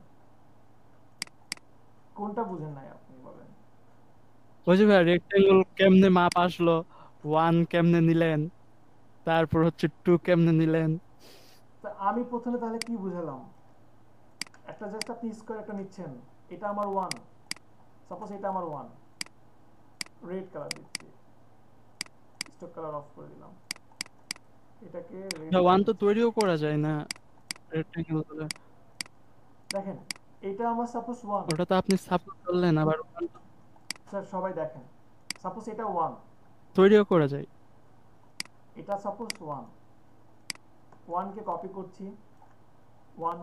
কোনটা বুঝেন নাই আপনি বলেন। ওই যে ভাইয়া রেক্টেঙ্গল কেমনে মাপ আসলো, 1 কেমনে নিলেন, তারপর হচ্ছে 2 কেমনে নিলেন। তা আমি প্রথমে তাহলে কি বুঝালাম? একটা জাস্ট আপনি স্কয়ার একটা নিচ্ছেন, এটা আমার 1, সাপোজ এটা আমার 1, রেড কালার দিচ্ছি, স্টক কালার অফ করে দিলাম, এটাকে রেড করে 1 তো দিচ্ছি। তৈরিও করা যায় না রেক্টেঙ্গল গুলো। দেখেন, এটা আমার সাপোজ 1। ওটা তো আপনি সাপোর্ট করলেন, আবার 1 স্যার সবাই দেখেন, সাপোজ এটা 1, তৈরিও করা যায়। এটা সাপোজ 1, 1 কে কপি করছি, 1।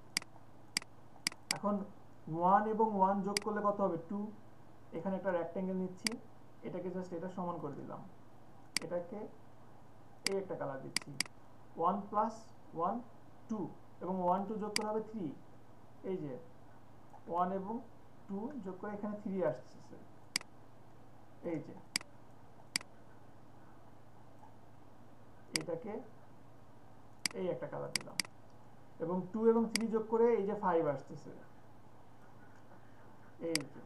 এখন 1 এবং 1 যোগ করলে কত হবে? 2। এখানে একটা রেক্টেঙ্গেল নিচ্ছি, এটাকে জাস্ট এটা সমান করে দিলাম, এটাকে এই একটা কালার দিচ্ছি, 1 + 1 2, এবং 1 2 যোগ করে হবে 3। এই যে 1 এবং 2 যোগ করে এখানে 3 আসছে। এই যে এটাকে এই একটা কালার দিলাম, এবং 2 এবং 3 যোগ করে এই যে 5 আসতেছে। এই যে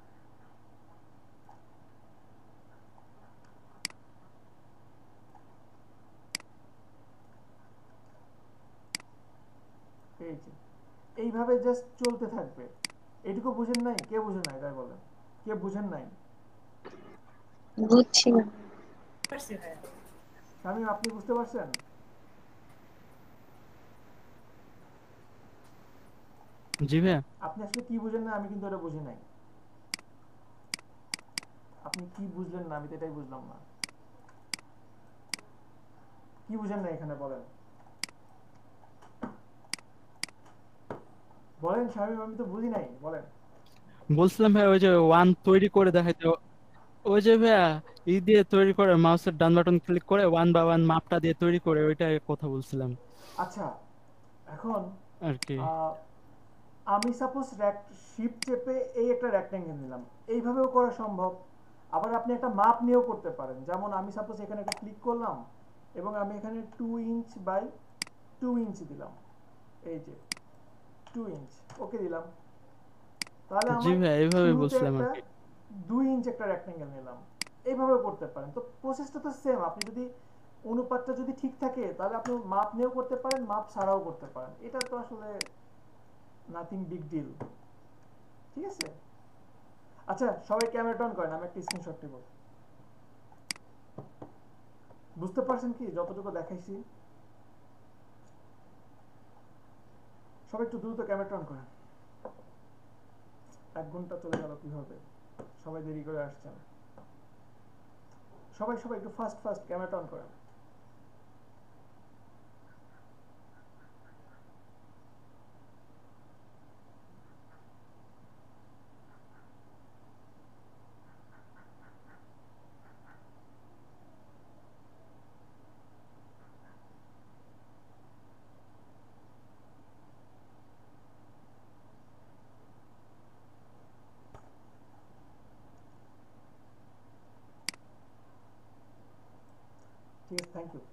এই যে এইভাবে জাস্ট চলতে থাকবে। এটুকু বুঝেন নাই? কে বুঝেন নাই তাই বলেন, কে বুঝেন নাই? বুঝছি না। পারছি ভাইয়া। শামীম, আপনি বুঝতে পারছেন? জি ভাইয়া। আপনি আসলে কি বুঝেন না? আমি কিন্তু এটা বুঝি নাই। আপনি কি বুঝলেন না? আমি তো এটাই বুঝলাম না। কি বুঝেন না এখানে বলেন, বলেন শামীম, আমি তো বুঝি নাই, বলেন। বলছিলাম ভাই ওই যে 1 তৈরি করে দেখাইতে, ওই যে ভাইয়া ই দিয়ে তৈরি করে, মাউসের ডান বাটন ক্লিক করে 1 by 1 মাপটা দিয়ে তৈরি করে, ওইটাই কথা বলছিলাম আচ্ছা, এখন আর কি। আহ, আমি সাপোজ শিফট চেপে এই একটা রেক্ট্যাঙ্গেল নিলাম, এইভাবেও করা সম্ভব। আবার আপনি একটা মাপ নিয়েও করতে পারেন, যেমন আমি সাপোজ এখানে একটা ক্লিক করলাম এবং আমি এখানে 2 ইঞ্চ বাই 2 ইঞ্চ দিলাম, এই যে 2 ইঞ্চ, ওকে দিলাম। তাহলে জি আমার ভাই এইভাবে শুরুতে বুঝলাম একটা আর কি। 2 ইঞ্চ একটা রেক্টেঙ্গেল নিলাম, এইভাবে করতে পারেন। তো প্রসেসটা তো সেম। আপনি যদি অনুপাতটা যদি ঠিক থাকে তাহলে আপনি মাপ নিয়েও করতে পারেন, মাপ ছাড়াও করতে পারেন। এটা তো আসলে নাথিং বিগ ডিল, ঠিক আছে? আচ্ছা সবাই ক্যামেরাটা অন করেন, আমি একটা স্ক্রিনশট নিব। বুঝতে পারছেন কি যতটুকু দেখাইছি? সবাই একটু দ্রুত ক্যামেরাটা অন করেন। 1 ঘন্টা চলে গেল কিভাবে, সবাই দেরি করে আসছেন। সবাই সবাই একটু ফাস্ট ফাস্ট ক্যামেরাটা অন করেন। ঠিক আছে, থ্যাংক ইউ।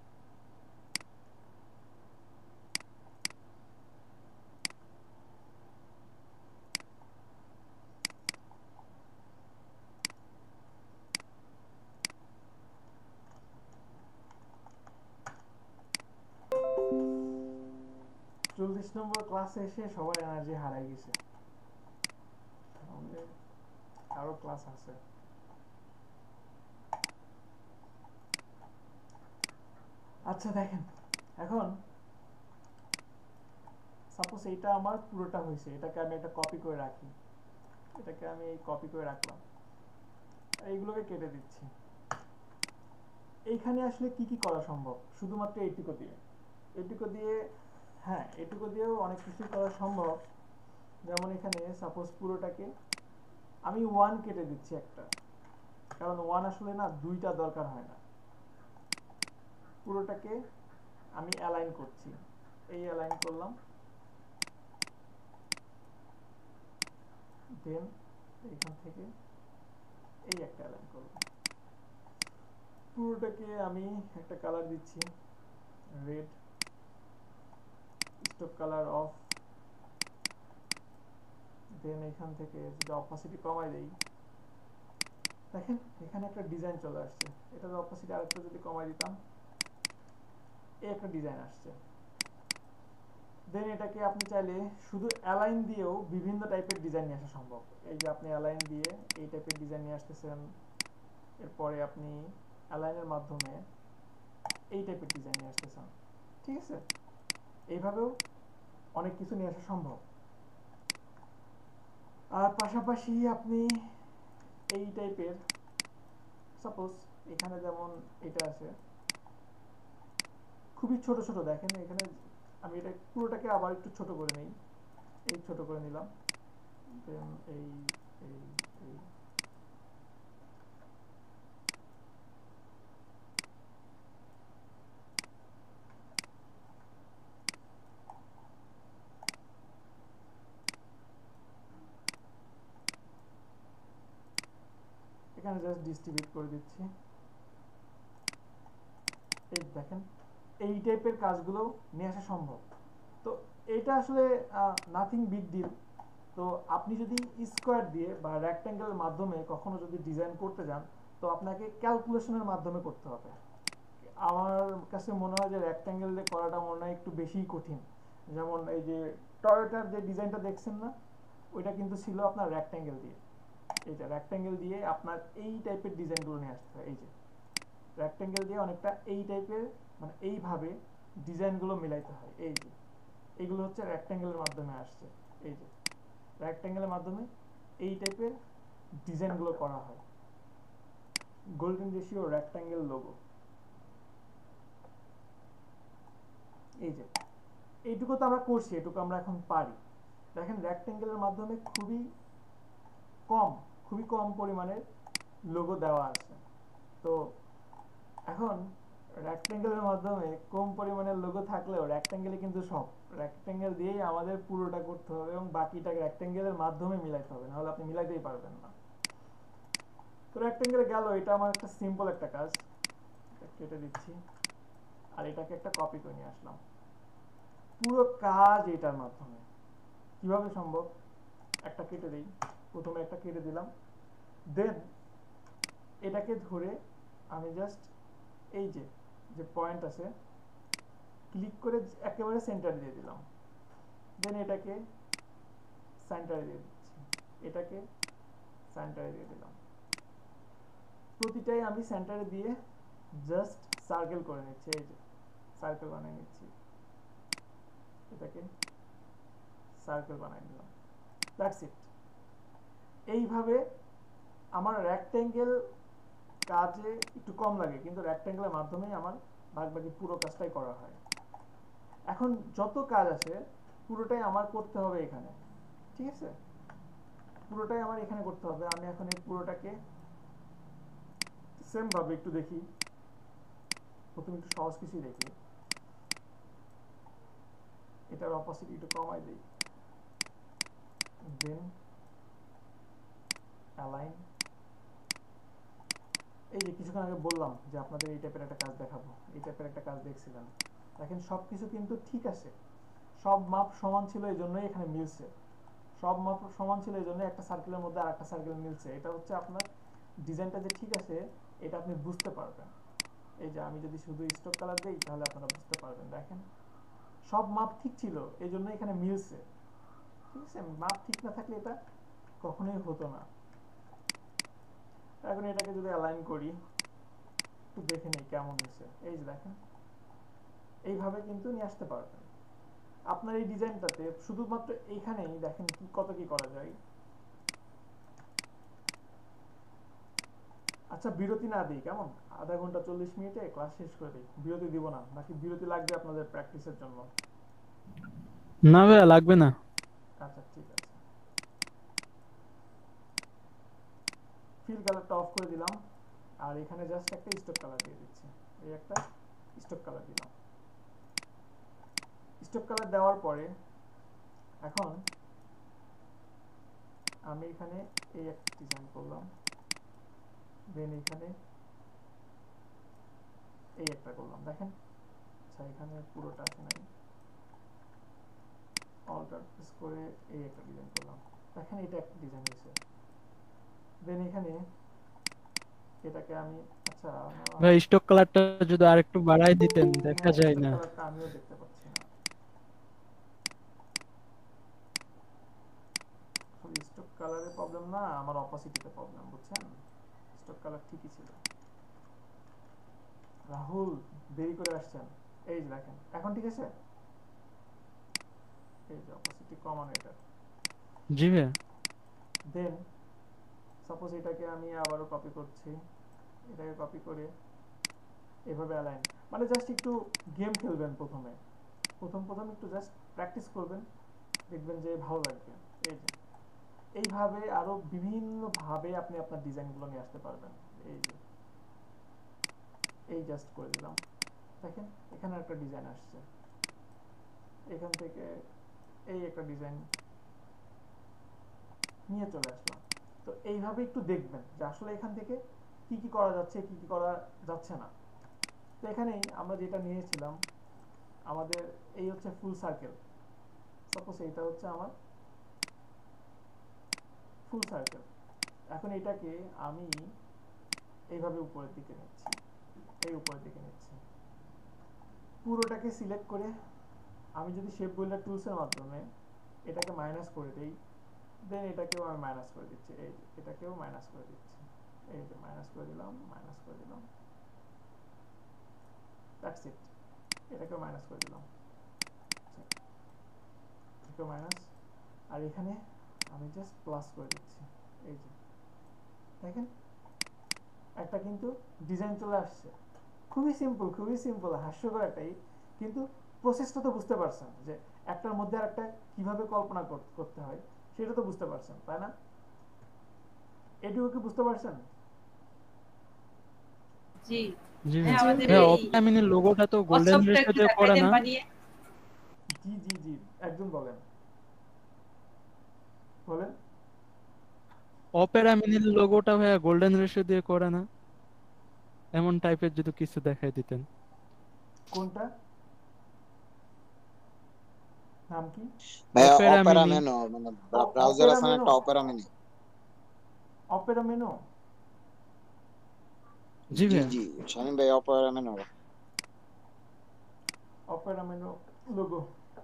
চল্লিশ নম্বর ক্লাসে এসে সবার এনার্জি হারাই গেছে। আমাদের আরো ক্লাস আছে। আচ্ছা দেখেন, এখন সাপোজ এইটা আমার পুরোটা হয়েছে, এটাকে আমি একটা কপি করে রাখি, এটাকে আমি এই কপি করে রাখলাম, এইগুলোকে কেটে দিচ্ছি। এইখানে আসলে কি কি করা সম্ভব? শুধুমাত্র এইটুকু দিয়ে, এইটুকু দিয়ে, হ্যাঁ এইটুকু দিয়েও অনেক কিছু করা সম্ভব। যেমন এখানে সাপোজ পুরোটাকে আমি 1 কেটে দিচ্ছি একটা, কারণ 1 আসলে না দুইটা দরকার হয় না। পুরোটাকে আমি অ্যালাইন করছি, এই অ্যালাইন করলাম, দেন এখান থেকে এই একটা অ্যালাইন করলাম। পুরোটাকে আমি একটা কালার দিচ্ছি, red, stroke colour off, then এখান থেকে যদি অপাসিটি কমাই দেই, দেখেন এখানে একটা ডিজাইন চলে আসছে। এটার অপাসিটি আরেকটু যদি কমাই দিতাম, এই একটা ডিজাইন আসছে। দেন এটাকে আপনি চাইলে শুধু অ্যালাইন দিয়েও বিভিন্ন টাইপের ডিজাইন নিয়ে আসা সম্ভব। এই যে আপনি অ্যালাইন দিয়ে এই টাইপের ডিজাইন নিয়ে আসতেছেন, এরপরে আপনি অ্যালাইনের মাধ্যমে এই টাইপের ডিজাইন নিয়ে আসতেছেন, ঠিক আছে? এইভাবেও অনেক কিছু নিয়ে আসা সম্ভব। আর পাশাপাশি আপনি এই টাইপের, সাপোজ এখানে যেমন এটা আছে, খুবই ছোট ছোট, দেখেন এখানে আমি এটা পুরোটাকে আবার একটু ছোট করে নিই, এই ছোট করে নিলাম, দেন এই এই এই এখানে জাস্ট ডিস্ট্রিবিউট করে দিচ্ছি। এই দেখেন এই টাইপের কাজগুলো নিয়ে আসা সম্ভব। তো এটা আসলে নাথিং বিগ ডিল। তো আপনি যদি স্কোয়ার দিয়ে বা রেক্ট্যাঙ্গেলের মাধ্যমে কখনো যদি ডিজাইন করতে যান, তো আপনাকে ক্যালকুলেশনের মাধ্যমে করতে হবে। আমার কাছে মনে হয় যে রেক্ট্যাঙ্গেল দিয়ে করাটা মনে হয় একটু বেশিই কঠিন। যেমন এই যে টয়োটার যে ডিজাইনটা দেখছেন না, ওইটা কিন্তু ছিল আপনার রেক্ট্যাঙ্গেল দিয়ে। এই যে রেক্ট্যাঙ্গেল দিয়ে আপনার এই টাইপের ডিজাইনগুলো নিয়ে আসতে হয়। এই যে রেক্ট্যাঙ্গেল দিয়ে অনেকটা এই টাইপের, মানে এইভাবে ডিজাইনগুলো মিলাইতে হয়। এই যে এইগুলো হচ্ছে রেক্ট্যাঙ্গেলের মাধ্যমে আসছে। এই যে রেক্ট্যাঙ্গেলের মাধ্যমে এই টাইপের ডিজাইনগুলো করা হয়। গোল্ডেন রেশিও রেক্ট্যাঙ্গেল লোগো, এই যে এইটুকু তো আমরা করছি, এটুকু আমরা এখন পারি। দেখেন রেক্ট্যাঙ্গেলের মাধ্যমে খুবই কম পরিমাণের লোগো দেওয়া আছে। তো এখন রেক্ট্যাঙ্গেলের মাধ্যমে কম পরিমাণের লোগো থাকলেও রেক্ট্যাঙ্গেলে কিন্তু সব রেক্ট্যাঙ্গেল দিয়েই আমাদের পুরোটা করতে হবে এবং বাকিটা রেক্ট্যাঙ্গেলের মাধ্যমে মিলাইতে হবে, নাহলে আপনি মিলাইতেই পারবেন না। তো রেক্ট্যাঙ্গেলে গেল, এটা আমার একটা সিম্পল একটা কাজ, এটা কেটে দিচ্ছি আর এটাকে একটা কপি করে নিয়ে আসলাম। পুরো কাজ এটার মাধ্যমে কিভাবে সম্ভব? একটা কেটে দিই, প্রথমে একটা কেটে দিলাম। দেন এটাকে ধরে আমি জাস্ট এই যে যে পয়েন্ট আছে ক্লিক করে একেবারে সেন্টারে দিয়ে দিলাম। দেন এটাকে সেন্টারে দিয়ে দিচ্ছি, এটাকে সেন্টারে দিয়ে দিলাম। প্রতিটাই আমি সেন্টারে দিয়ে জাস্ট সার্কেল করে নিচ্ছি, এই যে সার্কেল বানিয়ে নিচ্ছি, এটাকে সার্কেল বানিয়ে নিলাম। That's it. এইভাবে আমার রেক্ট্যাঙ্গেল কাজে একটু কম লাগে, কিন্তু রেক্ট্যাঙ্গেলের মাধ্যমেই আমার বাকি পুরো কাজটাই করা হয়। এখন যত কাজ আছে পুরোটাই আমার করতে হবে এখানে, ঠিক আছে? পুরোটাই আমার এখানে করতে হবে। আমি এখন এই পুরোটাকে সেম ভাবে একটু দেখি, প্রথমে একটু সহজ কিছুই দেখি। এটার অপোজিট একটু কমাই দিই, দেন অ্যালাইন। এই যে কিছুক্ষণ আগে বললাম যে আপনাদের এই টাইপের একটা কাজ দেখাবো, এই টাইপের একটা কাজ দেখছিলেন। দেখেন সবকিছু কিন্তু ঠিক আছে, সব মাপ সমান ছিল, এই জন্যই এখানে মিলছে। সব মাপ সমান ছিল এই জন্য একটা সার্কেলের মধ্যে আর একটা সার্কেল মিলছে। এটা হচ্ছে আপনার ডিজাইনটা যে ঠিক আছে এটা আপনি বুঝতে পারবেন। এই যে আমি যদি শুধু স্টক কালার দেই তাহলে আপনারা বুঝতে পারবেন। দেখেন সব মাপ ঠিক ছিল, এই জন্য এখানে মিলছে, ঠিক আছে? মাপ ঠিক না থাকলে এটা কখনোই হতো না। এখন এটাকে যদি অ্যালাইন করি, একটু দেখে নিই কেমন হয়েছে। এই যে দেখেন এইভাবে কিন্তু নিয়ে আসতে পারবেন। আপনার এই ডিজাইনটাতে শুধুমাত্র এইখানেই দেখেন কি কত কি করা যায়। আচ্ছা বিরতি না দিই কেমন? আধা ঘন্টা 40 মিনিটে ক্লাস শেষ করে দিই, বিরতি দিব না, নাকি বিরতি লাগবে আপনাদের প্র্যাকটিসের জন্য? না ভাইয়া লাগবে না। আচ্ছা ঠিক আছে। ফিল কালারটা অফ করে দিলাম, আর এখানে জাস্ট একটা স্টক কালার দিয়ে দিচ্ছি। এই একটা স্টক কালার দিলাম। স্টক কালার দেওয়ার পরে এখন আমি এখানে এই একটা ডিজাইন করলাম, দেন এখানে এই একটা করলাম। দেখেন আচ্ছা এখানে পুরোটা আছে নাই, অল্টার প্রেস করে এই একটা ডিজাইন করলাম। দেখেন এটা একটা ডিজাইন হয়েছে। দেন এখানে এটাকে আমি আচ্ছা ভাই স্টক কালারটা যদি আরেকটু বাড়াই দিতেন, দেখা হ্যাঁ যায় স্টক না। কালারটা আমিও দেখতে পাচ্ছি না। স্টক কালারের প্রবলেম না, আমার অপোজিটে প্রবলেম, বুঝছেন? স্টক কালার ঠিকই ছিল। রাহুল দেরি করে আসছেন। এই যে দেখেন এখন ঠিক আছে। এই যে অপোজিটি কমন এটা। জি ভাইয়া। দেন সাপোজ এটাকে আমি আবারও কপি করছি, এটাকে কপি করে এভাবে অ্যালাইন, মানে জাস্ট একটু গেম খেলবেন প্রথমে, প্রথম একটু জাস্ট প্র্যাকটিস করবেন, দেখবেন যে ভালো লাগবে। এই যে এইভাবে আরো বিভিন্ন ভাবে আপনি আপনার ডিজাইনগুলো নিয়ে আসতে পারবেন। এই যে এই জাস্ট করে দিলাম, দেখেন এখানে একটা ডিজাইন আসছে, এখান থেকে এই একটা ডিজাইন নিয়ে চলে আসলাম। তো এইভাবে একটু দেখবেন যে আসলে এখান থেকে কি কি করা যাচ্ছে, কি কি করা যাচ্ছে না। তো এখানেই আমরা যেটা নিয়েছিলাম, আমাদের এই হচ্ছে ফুল সার্কেল। সাপোজ এইটা হচ্ছে আমার ফুল সার্কেল। এখন এটাকে আমি এইভাবে উপরের দিকে নিচ্ছি, এই উপরের দিকে নিচ্ছি, পুরোটাকে সিলেক্ট করে আমি যদি শেপ বিল্ডার টুলসের মাধ্যমে এটাকে মাইনাস করে দেই, দেন এটাকেও আমি মাইনাস করে দিচ্ছি, এই যে এটাকেও মাইনাস করে দিচ্ছি, এই যে মাইনাস করে দিলাম, মাইনাস করে দিলাম, দ্যাটস ইট। এটাকেও মাইনাস করে দিলাম, এটাকেও মাইনাস, আর এখানে আমি জাস্ট প্লাস করে দিচ্ছি। এই যে দেখেন একটা কিন্তু ডিজাইন চলে আসছে। খুবই সিম্পল, হাস্যকর একটাই, কিন্তু প্রসেসটা তো বুঝতে পারছেন যে একটার মধ্যে আর একটা কিভাবে কল্পনা করতে হয় সেটা তো বুঝতে পারছেন, তাই না? এটুকু কি বুঝতে পারছেন? জি জি হ্যাঁ, ভাইয়া। আমাদের ভাইয়া এই অপটামিনের লোগোটা তো গোল্ডেন কচ্ছপটা রেশিও একটু দিয়ে দেখাই করা দেন না? বানিয়ে। জি একজন বলেন, বলেন। অপেরা মিনির লোগোটা ভাইয়া গোল্ডেন রেশিও দিয়ে করা না? এমন টাইপের যদি কিছু দেখাই দিতেন। কোনটা? নাম কি? ভাইয়া অপেরা অপেরা মিনি। মেনো মানে ব্রাউজার অপেরা আছে না মেনো, একটা অপেরা মিনি। অপেরা মেনো। জি জি ভাইয়া। জি শামিম ভাই অপেরা মেনো। অপেরা মেনো লোগো।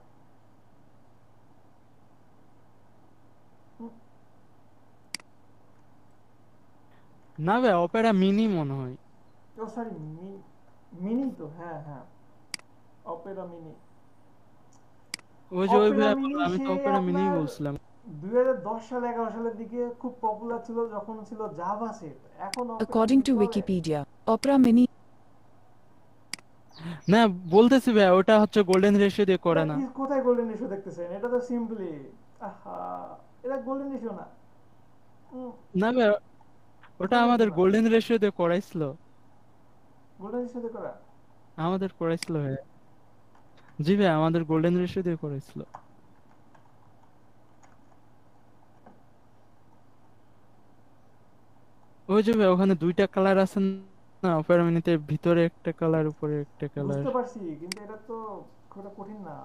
না ভাই, অপেরা মিনি মনে হয়। ও সরি, মিনি তো, হ্যাঁ হ্যাঁ, অপেরা মিনি। ওই যে ওই অপেরা ভাইয়া মিনি বললো, আমি তো সেই অপেরা মিনিই আপনার বলছিলাম। 2010 সাল 11 সালের দিকে খুব পপুলার ছিল, যখন ছিল জাভা সেট। এখন অপেরা According মিনি to চলে। Wikipedia, Opera Mini না বলতেছি ভাইয়া, ওটা হচ্ছে গোল্ডেন রেশিও দিয়ে করে না। কোথায় গোল্ডেন রেশিও দেখতেছেন? এটা তো সিম্পলি, আহা, এটা গোল্ডেন রেশিও না। না ভাইয়া, ওটা কোথায় দেখবো আমাদের না? গোল্ডেন রেশিও দিয়ে করাইছিল। গোল্ডেন রেশিও করা। আমাদের করাইছিল ভাইয়া। জি ভাই, আমাদের গোল্ডেন রেশিও দিয়ে করাইছিল। ওই যে ভাই, ওখানে দুইটা কালার আছে না অপেরা মিনিতে, ভিতরে একটা কালার উপরে একটা কালার। বুঝতে পারছি, কিন্তু এটা তো খুব একটা কঠিন না।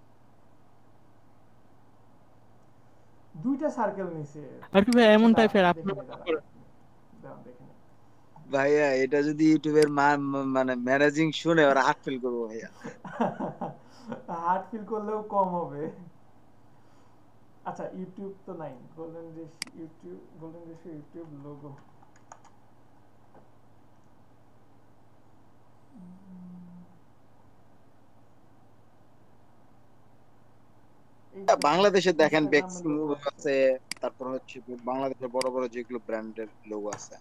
দুইটা সার্কেল নিছে। আর কি ভাই এমন আচ্ছা দাঁড়ান, টাইপের দেখে আপনার নি, মতো দাঁড়ান করে। দাঁড়ান দেখে নি। ভাইয়া এটা যদি ইউটিউবের মানে ম্যানেজিং শুনে ওরা হার্ট ফিল করবো ভাইয়া। হার্ড ফিল করলেও কম হবে। আচ্ছা, ইউটিউব তো নাই, golden ratio YouTube, golden ratio YouTube logo. বাংলাদেশে দেখেন বেক্স ইনস্টাগ্রামে লোগো মুভ আছে। আছে, তারপর হচ্ছে বাংলাদেশের বড় বড় যেগুলো ব্র্যান্ডের লোগো আছে।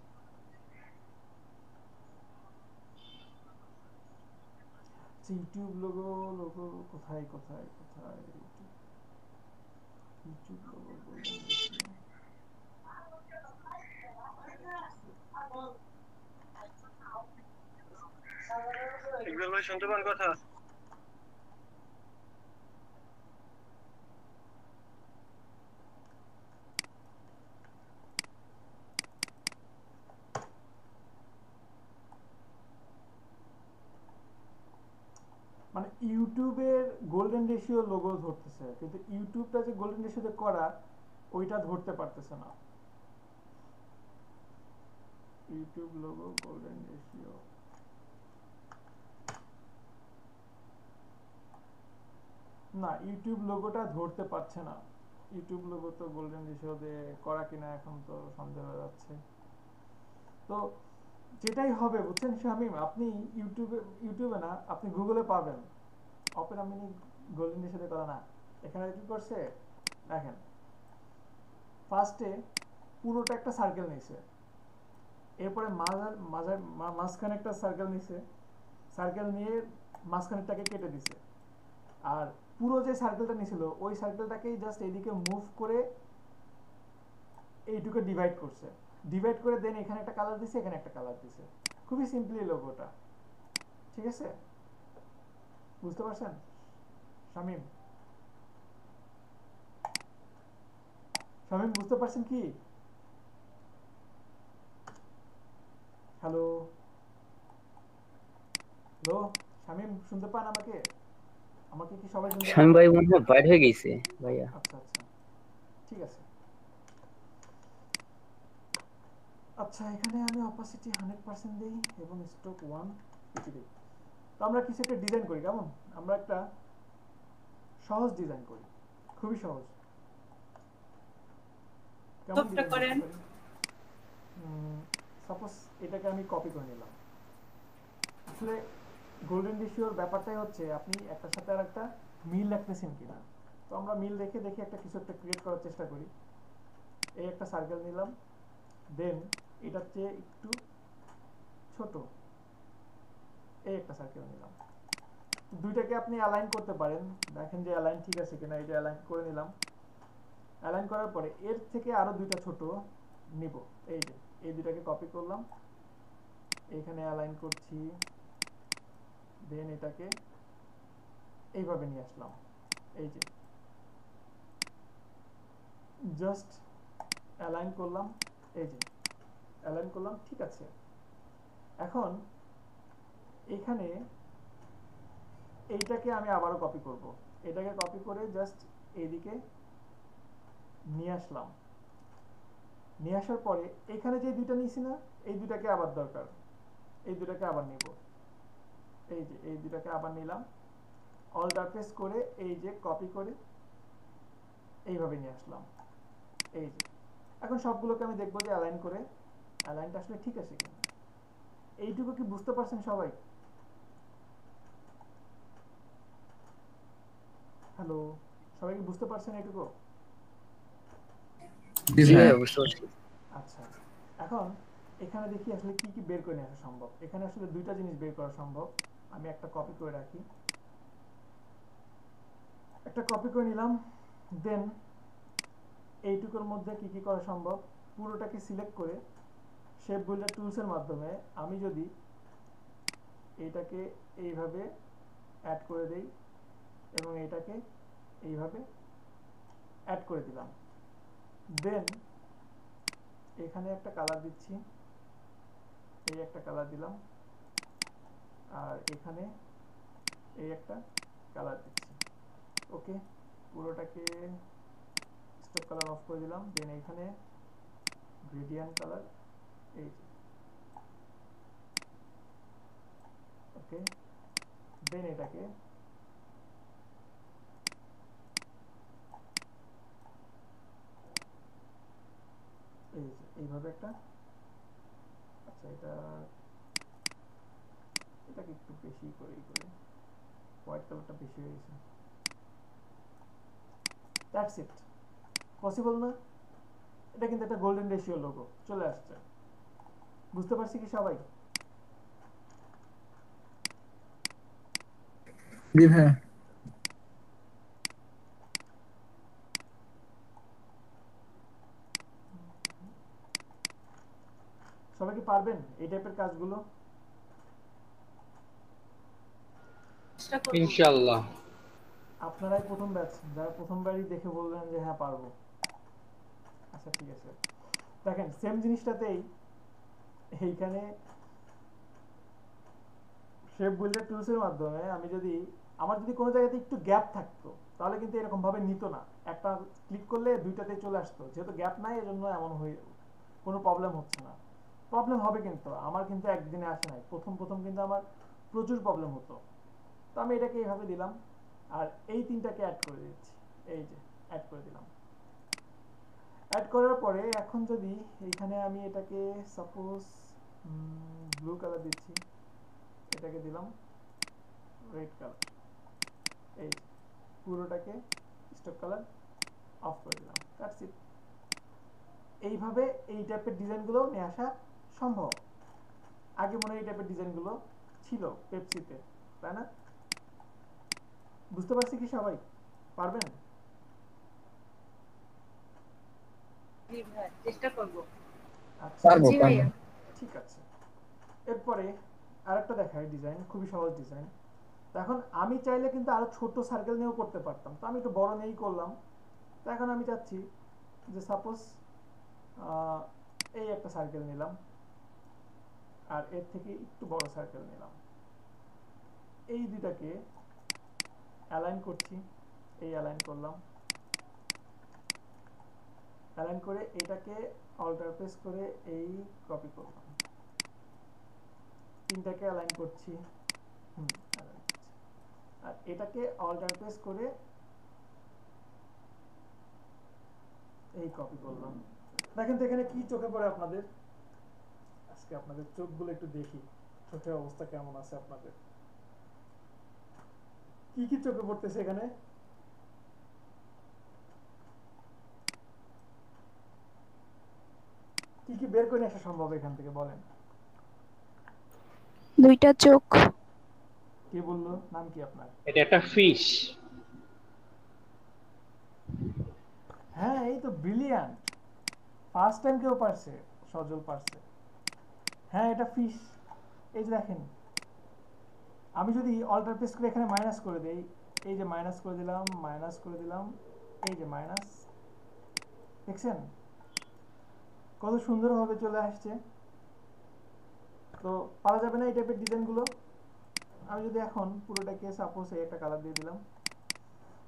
ইউটিউব লোগো, লোগো কোথায় কোথায় কোথায়? YouTube logo golden ratio. Iqbal ভাই শুনতে পান কথা? মানে ইউটিউবের গোল্ডেন রেশিও লোগো ধরতেছে, কিন্তু ইউটিউবটা যে গোল্ডেন রেশিওতে করা, ওইটা ধরতে পারতেছে না। ইউটিউব লোগো গোল্ডেন রেশিও, না ইউটিউব লোগোটা ধরতে পারছে না। ইউটিউব লোগো তো গোল্ডেন রেশিও দিয়ে করা কিনা এখন তো সন্দেহ হয়ে যাচ্ছে। তো যেটাই হবে বুঝছেন শামিম, আপনি ইউটিউবে না, আপনি গুগলে পাবেন অপেরা মিনি গোল্ডেন রেশিও করা না। এখানে কি করছে দেখেন, ফার্স্টে পুরোটা একটা সার্কেল নিছে, এরপরে মাঝখানে একটা সার্কেল নিছে, সার্কেল নিয়ে মাঝখানেরটাকে কেটে দিছে, আর পুরো যে সার্কেলটা নিছিল ওই সার্কেলটাকেই জাস্ট এইদিকে মুভ করে এইটুকু ডিভাইড করছে, ডিভাইড করে দেন এখানে একটা কালার দিছে, এখানে একটা কালার দিছে। খুবই সিম্পলি লোগোটা, ঠিক আছে? বুঝতে পারছেন শামিম? শামিম বুঝতে পারছেন কি? হ্যালো হ্যালো শামিম, শুনতে পান আমাকে? আমাকে কি সবাই শুনতে শামিম পান? ভাই মনে হয় বাইরে হয়ে গেছে ভাইয়া। আচ্ছা আচ্ছা, ঠিক আছে। আচ্ছা, এখানে আমি অপাসিটি 100% দেই এবং স্ট্রোক 1 পিটি দেই। তো আমরা কিছু একটা ডিজাইন করি, কেমন? আমরা একটা সহজ ডিজাইন করি, খুবই সহজ। কেমন সবটা ডিজাইন করেন। করতে পারি? সাপোজ এটাকে আমি কপি করে নিলাম। আসলে গোল্ডেন রেশিওর ব্যাপারটাই হচ্ছে আপনি একটার সাথে আর একটা মিল রাখতেছেন কিনা। তো আমরা মিল রেখে দেখে একটা কিছু একটা ক্রিয়েট করার চেষ্টা করি। এই একটা সার্কেল নিলাম, দেন এটার চেয়ে একটু ছোট এই একটা সার্কেল নিলাম। দুইটাকে আপনি অ্যালাইন করতে পারেন, দেখেন যে অ্যালাইন ঠিক আছে কিনা। এটা অ্যালাইন করে নিলাম, অ্যালাইন করার পরে এর থেকে আরো দুইটা ছোট নিব। এই যে এই দুইটাকে কপি করলাম, এখানে অ্যালাইন করছি, দেন এটাকে এইভাবে নিয়ে আসলাম। এই যে জাস্ট অ্যালাইন করলাম, এই যে অ্যালাইন করলাম, ঠিক আছে। এখন এখানে এইটাকে আমি আবারও কপি করব, এটাকে কপি করে জাস্ট এইদিকে নিয়ে আসলাম। নিয়ে আসার পরে এখানে যে দুইটা নিয়েছি না, এই দুইটাকে আবার দরকার, এই দুইটাকে আবার নিব। এই যে এই দুইটাকে আবার নিলাম, অল্টার প্রেস করে এই যে কপি করে এইভাবে নিয়ে আসলাম। এই যে এখন সবগুলোকে আমি দেখবো যে অ্যালাইন করে অ্যালাইনটা আসলে ঠিক আছে কিনা। এইটুকু কি বুঝতে পারছেন সবাই? হ্যালো, সবাই কি বুঝতে পারছেন এইটুকু? জি ভাইয়া বুঝতে পারছি। আচ্ছা, এখন এখানে দেখি আসলে কি কি বের করে নেওয়া সম্ভব। এখানে আসলে দুইটা জিনিস বের করা সম্ভব। আমি একটা কপি করে রাখি, একটা কপি করে নিলাম। দেন এইটুকুর মধ্যে কি কি করা সম্ভব, পুরোটাকে সিলেক্ট করে শেপ বিল্ডার টুলসের মাধ্যমে আমি যদি এইটাকে এইভাবে অ্যাড করে দেই এবং এটাকে এইভাবে অ্যাড করে দিলাম। দেন এখানে একটা কালার দিচ্ছি, এই একটা কালার দিলাম, আর এখানে এই একটা কালার দিচ্ছি। ওকে, পুরোটাকে স্টক কালার অফ করে দিলাম। দেন এখানে গ্রেডিয়েন্ট কালার, এই যে ওকে। দেন এটাকে এই যে এইভাবে একটা, আচ্ছা এটাকে একটু বেশি করে হোয়াইট কালারটা বেশি হয়ে গেছে। That's it. পসিবল না? এটা কিন্তু একটা গোল্ডেন রেশিও লোগো চলে আসছে। বুঝতে পারছি কি সবাই? জি ভাইয়া। সবাই কি পারবেন এই টাইপের কাজগুলো? ইনশাআল্লাহ। আপনারাই প্রথম ব্যাচ, যারা প্রথমবারই দেখে বললেন যে হ্যাঁ পারবো। আচ্ছা ঠিক আছে, দেখেন সেম জিনিসটাতেই এইখানে শেপ বিল্ডার টুলসের মাধ্যমে আমি যদি আমার যদি কোনো জায়গাতে একটু গ্যাপ থাকতো তাহলে কিন্তু এরকম ভাবে নিত না, একটা ক্লিক করলে দুইটাতে চলে আসতো। যেহেতু গ্যাপ নাই এজন্য এমন হয়ে কোনো প্রবলেম হচ্ছে না। প্রবলেম হবে কিন্তু আমার কিন্তু একদিনে আসে নাই, প্রথম কিন্তু আমার প্রচুর প্রবলেম হতো। তো আমি এটাকে এইভাবে দিলাম আর এই তিনটাকে অ্যাড করে দিচ্ছি। এই যে অ্যাড করে দিলাম। অ্যাড করার পরে এখন যদি এইখানে আমি এটাকে সাপোজ ব্লু কালার দিচ্ছি, এটাকে দিলাম রেড কালার, এই পুরোটাকে স্টক কালার অফ করে দিলাম। That's it. এইভাবে এই টাইপের ডিজাইনগুলো নিয়ে আসা সম্ভব। আগে মনে হয় এই টাইপের ডিজাইনগুলো ছিল পেপসিতে, তাই না? বুঝতে পারছি কি সবাই? পারবেন? চেষ্টা করব। আচ্ছা পারবো জি ভাইয়া। ঠিক আছে। এরপরে আরেকটা দেখাই ডিজাইন, খুবই সহজ ডিজাইন। এখন আমি চাইলে কিন্তু আরো ছোট সার্কেল নিয়েও করতে পারতাম, তো আমি একটু বড় নিয়েই করলাম। তো এখন আমি চাচ্ছি যে সাপোজ এই একটা সার্কেল নিলাম আর এর থেকে একটু বড় সার্কেল নিলাম, এই দুটাকে অ্যালাইন করছি, এই অ্যালাইন করলাম। অ্যালাইন করে এটাকে অল্টার প্রেস করে এই কপি করলাম, তিনটাকে অ্যালাইন করছি, আর এটাকে অল্টার প্রেস করে এই কপি করলাম। দেখেন তো এখানে কি চোখে পড়ে আপনাদের? আজকে আপনাদের চোখগুলো একটু দেখি, চোখের অবস্থা কেমন আছে আপনাদের, কি কি চোখে পড়তেছে এখানে? কি কি বের করে আসা সম্ভব এখান থেকে বলেন? দুইটা চোখ। কে বললো? নাম কি আপনার? এটা একটা ফিশ। হ্যাঁ এই তো ব্রিলিয়ান্ট, ফার্স্ট টাইম কেউ পারছে, সজল পারছে। হ্যাঁ এটা ফিশ। এই যে দেখেন, আমি যদি অল্টার প্রেস করে এখানে মাইনাস করে দেই, এই যে মাইনাস করে দিলাম, মাইনাস করে দিলাম, এই যে মাইনাস, দেখছেন কত সুন্দরভাবে চলে আসছে। তো পারা যাবে না এই টাইপের ডিজাইনগুলো? আমি যদি এখন পুরোটাকে সাপোজ এই একটা কালার দিয়ে দিলাম,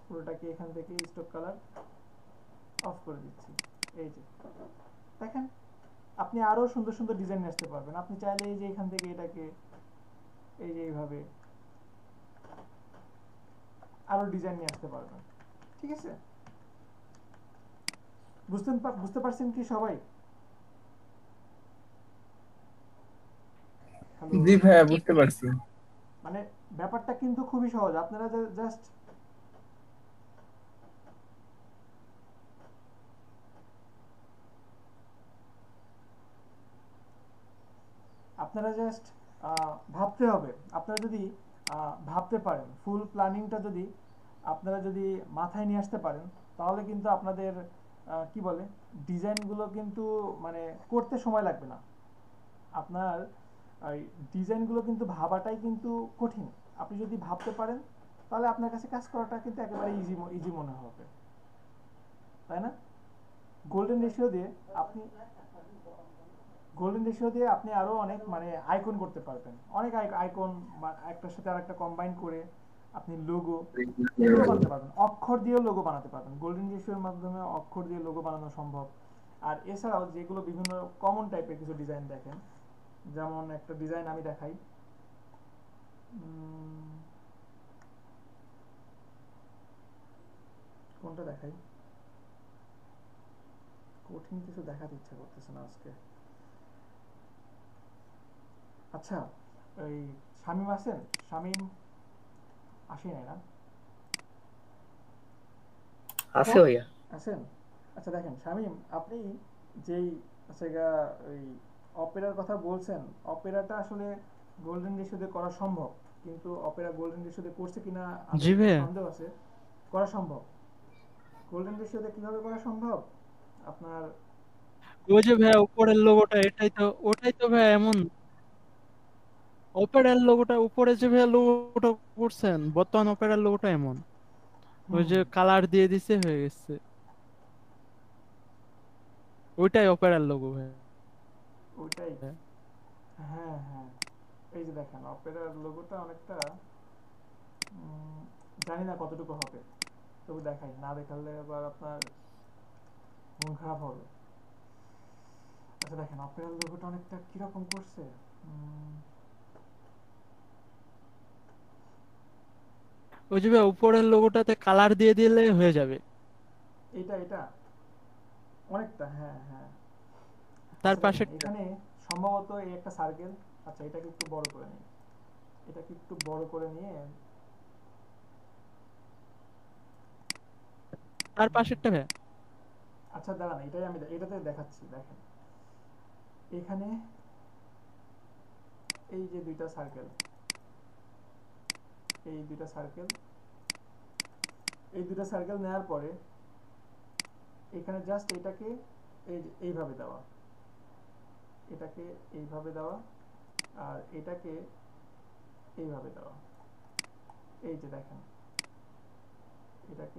পুরোটাকে এখান থেকে স্টক কালার অফ করে দিচ্ছি। এই যে দেখেন, আপনি আরো সুন্দর সুন্দর ডিজাইন নিয়ে আসতে পারবেন। আপনি চাইলে এই যে এখান থেকে এটাকে এই যে এইভাবে আরো ডিজাইন নিয়ে আসতে পারবেন। ঠিক আছে, বুঝতে পারছেন কি সবাই? হ্যালো, জি ভাইয়া বুঝতে পারছি। মানে ব্যাপারটা কিন্তু খুবই সহজ। আপনারা জাস্ট ভাবতে হবে। আপনারা যদি ভাবতে পারেন, ফুল প্ল্যানিংটা যদি আপনারা যদি মাথায় নিয়ে আসতে পারেন, তাহলে কিন্তু আপনাদের কি বলে ডিজাইনগুলো কিন্তু মানে করতে সময় লাগবে না। আপনার এই ডিজাইনগুলো কিন্তু ভাবাটাই কিন্তু কঠিন। আপনি যদি ভাবতে পারেন তাহলে আপনার কাছে কাজ করাটা কিন্তু একেবারে ইজি মনে হবে, তাই না? গোল্ডেন রেশিও দিয়ে আপনি আরো অনেক মানে আইকন করতে পারবেন। অনেক আইকন একটার সাথে আরেকটা কম্বাইন করে আপনি লোগো এগুলো বানাতে পারবেন। অক্ষর দিয়েও লোগো বানাতে পারবেন। গোল্ডেন রেশিওর মাধ্যমে অক্ষর দিয়ে লোগো বানানো সম্ভব। আর এছাড়াও যেগুলো বিভিন্ন কমন টাইপের কিছু ডিজাইন দেখেন, যেমন একটা ডিজাইন আমি দেখাই। কোনটা দেখাই? কঠিন কিছু দেখাতে ইচ্ছা করতেছে না আজকে। আচ্ছা, ওই শামিম আছেন? শামিম আসে নাই না? আছে ভাইয়া। আছেন? আচ্ছা দেখেন শামিম, আপনি যেই ওই অপেরার কথা বলছেন, অপেরাটা আসলে গোল্ডেন রেশিওতে করা সম্ভব, কিন্তু অপেরা গোল্ডেন রেশিওতে করছে কিনা আমার জি একটু ভাইয়া। সন্দেহ আছে। করা সম্ভব। গোল্ডেন রেশিওতে কিভাবে করা সম্ভব? আপনার ওই যে ভাইয়া উপরের লোগোটা, ওটাই তো ভাইয়া এমন। অপেরার লোগোটা উপরে যে ভাইয়া লোগোটা করছেন, বর্তমান অপেরার লোগোটা এমন। ওই যে কালার দিয়ে দিছে হয়ে গেছে, ওইটাই অপেরার লোগো ভাইয়া। ওইটাই। হ্যাঁ হ্যাঁ, এই যে দেখেন অপেরার লোগোটা অনেকটা জানি না কতটুকু হবে, তবু দেখাই, না দেখালে আবার আপনার মন খারাপ হবে। আচ্ছা দেখেন অপেরার লোগোটা অনেকটা কিরকম করছে। ওই যে ভাইয়া উপরের লোগোটাতে কালার দিয়ে দিলে হয়ে যাবে। এটা অনেকটা, হ্যাঁ হ্যাঁ। তার আচ্ছা দেখেন পাশেরটা। এখানে সম্ভবত এই একটা সার্কেল। আচ্ছা এটাকে একটু বড় করে নিই, এটাকে একটু বড় করে নিয়ে তার পাশেরটা ভাইয়া। আচ্ছা দাঁড়ান, এটাতে দেখাচ্ছি। দেখেন এখানে এই যে দুইটা সার্কেল, এই দুইটা সার্কেল নেওয়ার পরে এখানে জাস্ট এটাকে এইভাবে দেওয়া, এটাকে এইভাবে দেওয়া, আর এটাকে এইভাবে দেওয়া। এই যে দেখেন এটাকে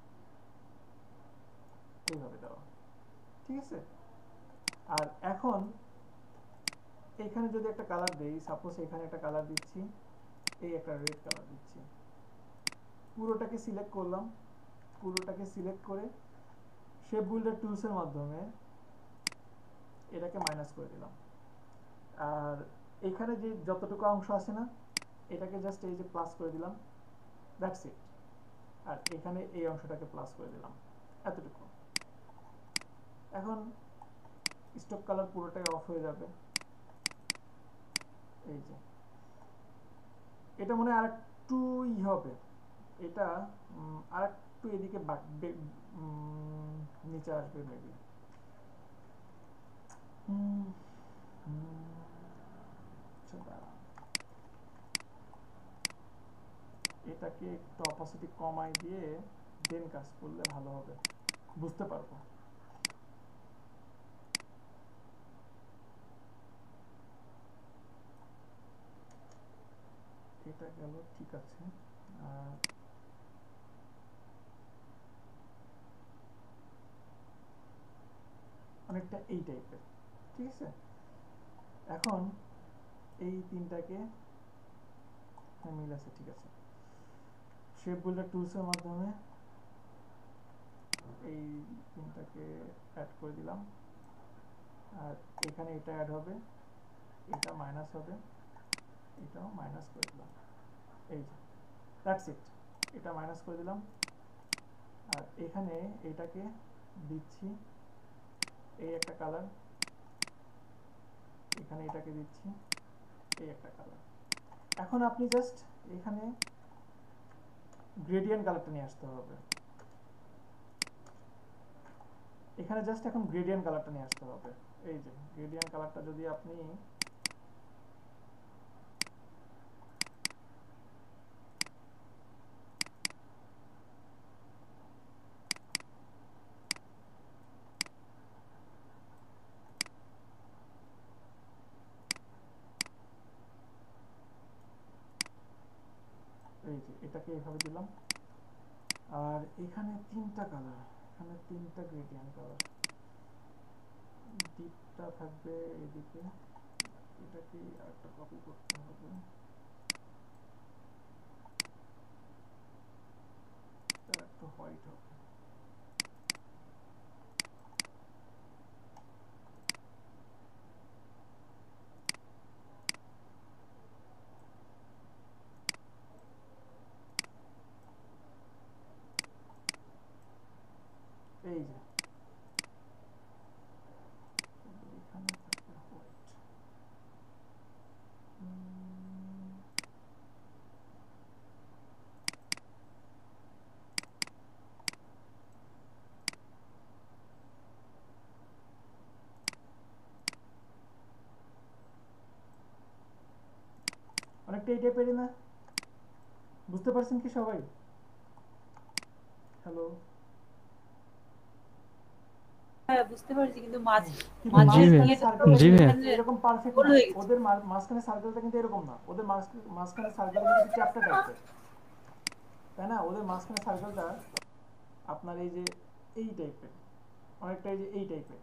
এইভাবে দেওয়া, ঠিক আছে? আর এখন এখানে যদি একটা কালার দেই, সাপোজ এখানে একটা কালার দিচ্ছি, এই একটা রেড কালার দিচ্ছি, পুরোটাকে সিলেক্ট করলাম, পুরোটাকে সিলেক্ট করে শেপ বিল্ডার টুলসের মাধ্যমে এটাকে মাইনাস করে দিলাম। আর এখানে যে যতটুকু অংশ আছে না, এটাকে জাস্ট এই যে প্লাস করে দিলাম, দ্যাটস ইট। আর এখানে এই অংশটাকে প্লাস করে দিলাম, এতটুকু। এখন স্টক কালার পুরোটাই অফ হয়ে যাবে। এই যে এটা মনে হয় আরেকটু হবে, এটা আরেকটু এদিকে নিচে আসবে মেবি। এটাকে একটু অপাসিটি কমাই দিয়ে দেন কাজ করলে ভালো হবে, বুঝতে পারবো। এটা গেল, ঠিক আছে। অনেকটা এই টাইপের, ঠিক আছে। এখন এই তিনটাকে মিল আছে, ঠিক আছে। শেপ বিল্ডার টুলসের মাধ্যমে এই তিনটাকে অ্যাড করে দিলাম, আর এখানে এটা অ্যাড হবে, এটা মাইনাস হবে, এটাও মাইনাস করে দিলাম। এই যে দ্যাটস ইট, এটা মাইনাস করে দিলাম, আর এখানে এটাকে দিচ্ছি এই একটা কালার, এখানে এটাকে দিচ্ছি এই একটা কালার। এখন আপনি জাস্ট এখানে গ্রেডিয়েন্ট কালারটা নিয়ে আসতে হবে, এখানে জাস্ট এখন গ্রেডিয়েন্ট কালারটা নিয়ে আসতে হবে। এই যে গ্রেডিয়েন্ট কালারটা যদি আপনি এই যে এটাকে এভাবে দিলাম, আর এখানে তিনটা কালার, এখানে তিনটা গ্রেডিয়েন্ট কালার, ডিপটা থাকবে এদিকে, এটাকে আরেকটা কপি করতে হবে, এটা একটু হোয়াইট হবে। এই যে এখানে থাকবে হোয়াইট। অনেকটা এই টাইপেরই না? বুঝতে পারছেন কি সবাই? হ্যালো, হ্যাঁ বুঝতে পারছি, কিন্তু মাঝ কিন্তু মাঝে জি ভাই, দিয়ে সার্কেলটা জি ভাই। কিন্তু এরকম পারফেক্ট গোল না, হয়ে গেছে। ওদের মাঝখানে সার্কেলটা কিন্তু এরকম না, ওদের মাঝখানে সার্কেলটা কিন্তু চ্যাপ্টা টাইপের, তাই না? ওদের মাঝখানে সার্কেলটা আপনার এই যে এই টাইপের, অনেকটা এই যে এই টাইপের,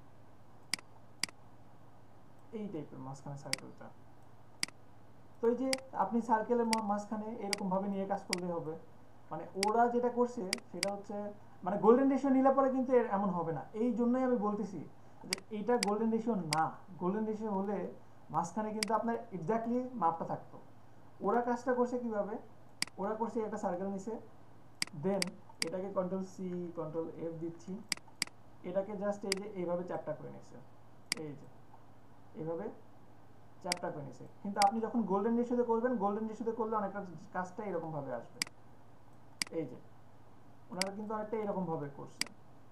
এই টাইপের মাঝখানে সার্কেলটা। তো এই যে আপনি সার্কেলের মাঝখানে এরকম ভাবে নিয়ে কাজ করলে হবে। মানে ওরা যেটা করছে সেটা হচ্ছে, মানে গোল্ডেন রেশিও নিলে পরে কিন্তু এমন হবে না। এই জন্যই আমি বলতেছি যে এইটা গোল্ডেন রেশিও না। গোল্ডেন রেশিও হলে মাঝখানে কিন্তু আপনার এক্স্যাক্টলি মাপটা থাকতো। ওরা কাজটা করছে কিভাবে, ওরা করছে একটা সার্কেল নিছে, দেন এটাকে কন্ট্রোল সি কন্ট্রোল এফ দিচ্ছি, এটাকে জাস্ট এই যে এইভাবে চ্যাপ্টা করে নিছে, এই যে এইভাবে চ্যাপ্টা করে নিছে। কিন্তু আপনি যখন গোল্ডেন রেশিওতে করবেন, গোল্ডেন রেশিওতে করলে অনেকটা কাজটা এরকম ভাবে আসবে। এই যে ওনারা কিন্তু অনেকটা এরকম ভাবে করছে,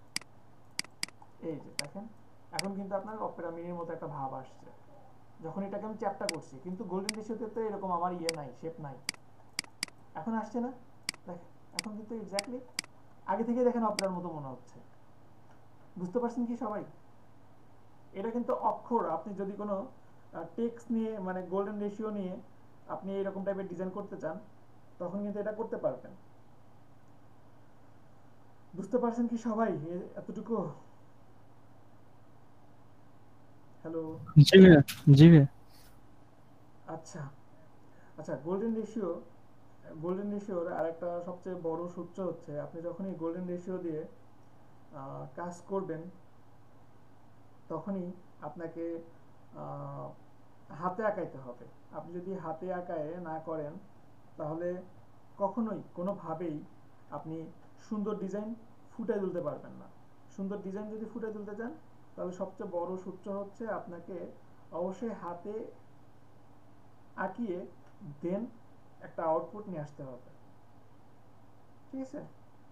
এই যে দেখেন এখন কিন্তু আপনার অপেরা মিনির মতো একটা ভাব আসছে যখন এটাকে আমি চ্যাপ্টা করছি। কিন্তু গোল্ডেন রেশিওতে তো এরকম আমার ইয়ে নাই, শেপ নাই। এখন আসছে না? দেখেন এখন কিন্তু এক্স্যাক্টলি আগে থেকে দেখেন অপেরার মতো মনে হচ্ছে। বুঝতে পারছেন কি সবাই? এটা কিন্তু অক্ষর, আপনি যদি কোনো টেক্সট নিয়ে মানে গোল্ডেন রেশিও নিয়ে আপনি এরকম টাইপের ডিজাইন করতে চান তখন কিন্তু এটা করতে পারবেন। বুঝতে পারছেন কি সবাই এতটুকু? হ্যালো, জি ভাইয়া, জি ভাইয়া। আচ্ছা আচ্ছা, গোল্ডেন রেশিওর আরেকটা সবচেয়ে বড় সূত্র হচ্ছে, আপনি যখন এই গোল্ডেন রেশিও দিয়ে কাজ করবেন তখনই আপনাকে হাতে আঁকাইতে হবে। আপনি যদি হাতে আঁকায় না করেন তাহলে কখনোই কোনোভাবেই আপনি সুন্দর ডিজাইন ফুটিয়ে তুলতে পারবেন না। সুন্দর ডিজাইন যদি ফুটিয়ে তুলতে চান তাহলে সবচেয়ে বড় সূত্র হচ্ছে আপনাকে অবশ্যই হাতে আঁকিয়ে দেন একটা আউটপুট নিয়ে আসতে হবে। ঠিক আছে?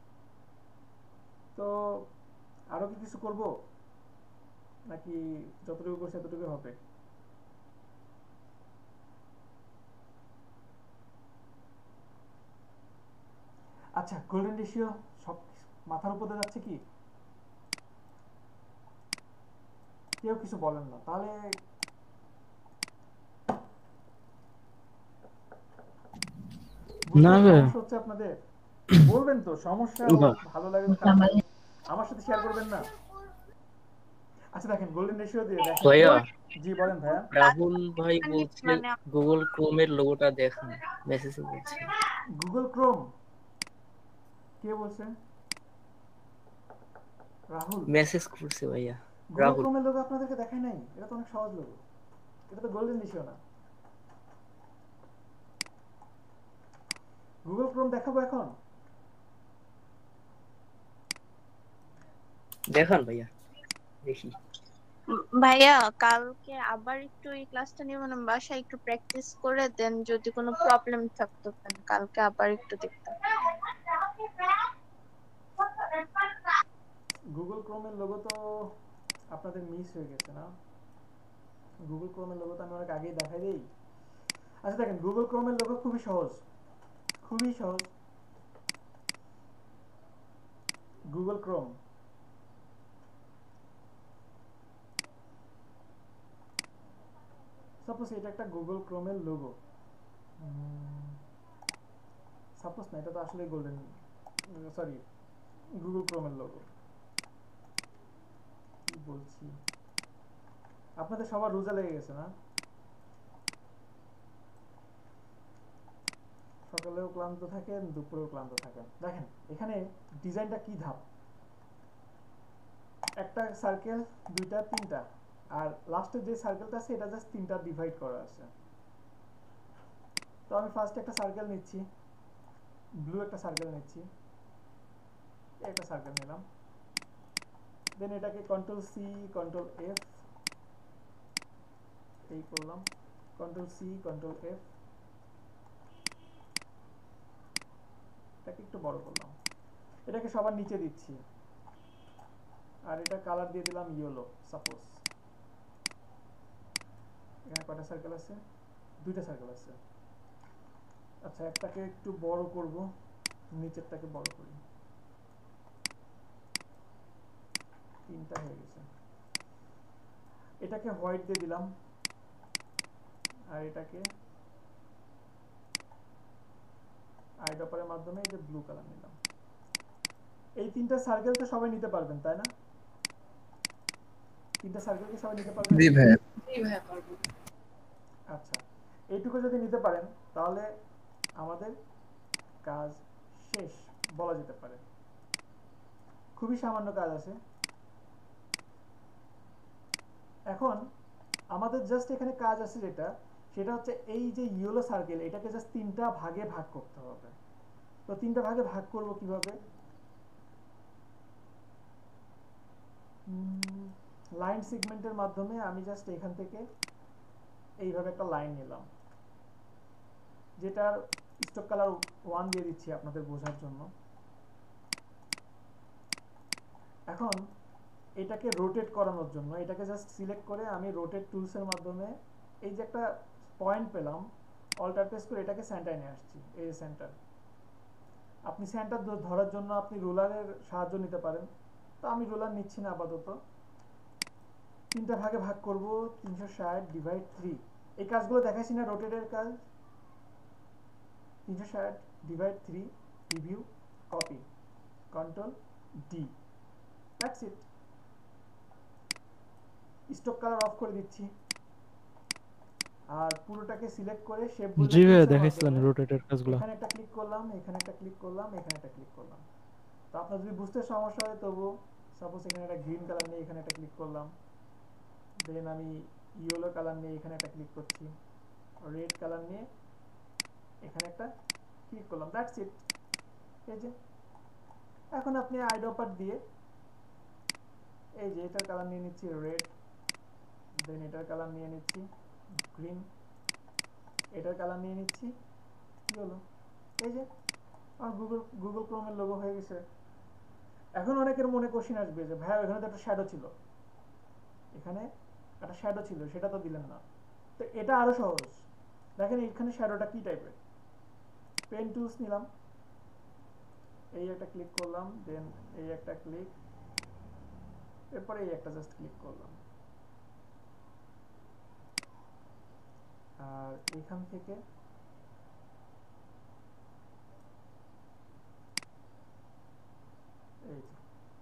তো আরো কি কিছু করব নাকি যতটুকু করছি ততটুকু হবে? আচ্ছা, গোল্ডেন রেশিও সব মাথার উপরে যাচ্ছে কি? কেউ কিছু বলেন না তাহলে? না বুঝতে ভাই, সমস্যা হচ্ছে আপনাদের? বলবেন তো সমস্যা, না। ভালো লাগে খারাপ লাগে আমার সাথে শেয়ার করবেন না? আচ্ছা দেখেন গোল্ডেন রেশিও দিয়ে দেখেন। ভাইয়া, জি বলেন ভাইয়া। রাহুল ভাই বলছে গুগল ক্রোমের লোগোটা দেখান, মেসেজে বলছে। গুগল ক্রোম কে বলছে? রাহুল, মেসেজ করছে ভাইয়া। গুগল রাহুল, ক্রোমের লোগো আপনাদেরকে দেখায় নাই? এটা তো অনেক সহজ লোগো, এটা তো গোল্ডেন ইস্যু না। গুগল ক্রোম দেখাবো এখন? দেখান ভাইয়া দেখি। ভাইয়া কালকে আবার একটু এই ক্লাসটা নিয়ে মানে বাসায় একটু প্র্যাকটিস করে দেন, যদি কোনো প্রবলেম থাকতো কালকে আবার একটু দেখতাম। গুগল ক্রোমের লোগো তো আপনাদের মিস হয়ে গেছে না? গুগল ক্রোমের লোগো তো আমি অনেক আগেই দেখাই দিই। আচ্ছা দেখেন, গুগল ক্রোমের লোগো খুবই সহজ, খুবই সহজ। গুগল ক্রোম, সাপোজ এটা একটা গুগল ক্রোমের লোগো, সাপোজ না, এটা তো আসলে গোল্ডেন, সরি, গুগল ক্রোমের লোগো। কি বলছি, আপনাদের সবার রোজা লেগে গেছে না? সকালেও ক্লান্ত থাকেন, দুপুরেও ক্লান্ত থাকেন। দেখেন এখানে ডিজাইনটা কি ধাপ, একটা সার্কেল, দুইটা, তিনটা, আর লাস্টের যে সার্কেলটা আছে এটা জাস্ট তিনটা ডিভাইড করা আছে। তো আমি ফার্স্ট একটা সার্কেল নিচ্ছি, ব্লু একটা সার্কেল নিচ্ছি, একটা সার্কেল নিলাম, দেন এটাকে কন্ট্রোল সি কন্ট্রোল এফ এই করলাম, কন্ট্রোল সি কন্ট্রোল এফ, এটাকে একটু বড় করলাম, এটাকে সবার নিচে দিচ্ছি, আর এটা কালার দিয়ে দিলাম ইয়েলো সাপোজ। এখানে কয়টা সার্কেল আছে? দুইটা সার্কেল আছে। আচ্ছা একটাকে একটু বড় করব, নিচেরটাকে বড় করি, তিনটা হয়ে গেছে। এটাকে হোয়াইট দিয়ে দিলাম, আর এটাকে আইড্রপারের মাধ্যমে এই যে ব্লু কালার নিলাম। এই তিনটা সার্কেল তো সবাই নিতে পারবেন তাই না? তিনটা সার্কেল কি সবাই নিতে পারবেন? জি ভাইয়া। জি ভাইয়া পারবো। আচ্ছা, এইটুকু যদি নিতে পারেন তাহলে আমাদের কাজ শেষ বলা যেতে পারে। খুবই সামান্য কাজ আছে। এখন আমাদের জাস্ট এখানে কাজ আছে যেটা, সেটা হচ্ছে এই যে ইয়েলো সার্কেল, এটাকে জাস্ট তিনটা ভাগে ভাগ করতে হবে। তো তিনটা ভাগে ভাগ করব কিভাবে? লাইন সেগমেন্টের মাধ্যমে আমি জাস্ট এখান থেকে এইভাবে একটা লাইন নিলাম, যেটার স্টক কালার 1 দিয়ে দিচ্ছি আপনাদের বোঝার জন্য। এখন এটাকে রোটেট করানোর জন্য এটাকে জাস্ট সিলেক্ট করে আমি রোটেট টুলসের মাধ্যমে এই যে একটা পয়েন্ট পেলাম, অল্টার প্রেস করে এটাকে সেন্টারে নিয়ে আসছি। এই সেন্টার, আপনি সেন্টার ধরার জন্য আপনি রুলারের সাহায্য নিতে পারেন, তো আমি রুলার নিচ্ছি না আপাতত। তিনটা ভাগে ভাগ করব, 360 ডিভাইড 3। এই কাজগুলো দেখাইছি না রোটেটের কাজ? 360 divide 3, preview, copy, control D, that's it. Stroke colour off করে দিচ্ছি, আর পুরোটাকে সিলেক্ট করে শেপ বুল্ড জি ভাইয়া টুলসের দেখাইছিলেন মাধ্যমে রোটেটের কাজগুলো। এখানে একটা ক্লিক করলাম, এখানে একটা ক্লিক করলাম, এখানে একটা ক্লিক করলাম। তো আপনার যদি বুঝতে সমস্যা হয় তবু সাপোজ এখানে একটা গ্রিন কালার নিয়ে এখানে একটা ক্লিক করলাম, দেন আমি ইয়েলো কালার নিয়ে এখানে একটা ক্লিক করছি, রেড কালার নিয়ে এখানে একটা ক্লিক করলাম, দ্যাটস ইট। এই যে এখন আপনি আইড্রপার দিয়ে এই যে এটার কালার নিয়ে নিচ্ছি রেড, দেন এটার কালার নিয়ে নিচ্ছি গ্রিন, এটার কালার নিয়ে নিচ্ছি ইয়েলো। এই যে আমার গুগল ক্রোমের লোগো হয়ে গেছে। এখন অনেকের মনে কোশ্চেন আসবে যে ভাই এখানে তো একটা শ্যাডো ছিল, এখানে একটা শ্যাডো ছিল সেটা তো দিলেন না। তো এটা আরো সহজ, দেখেন এখানে শ্যাডোটা কি টাইপের। পেন টুলস নিলাম, এই একটা ক্লিক করলাম, দেন এই একটা ক্লিক, এরপরে এই একটা জাস্ট ক্লিক করলাম, আর এখান থেকে এই যে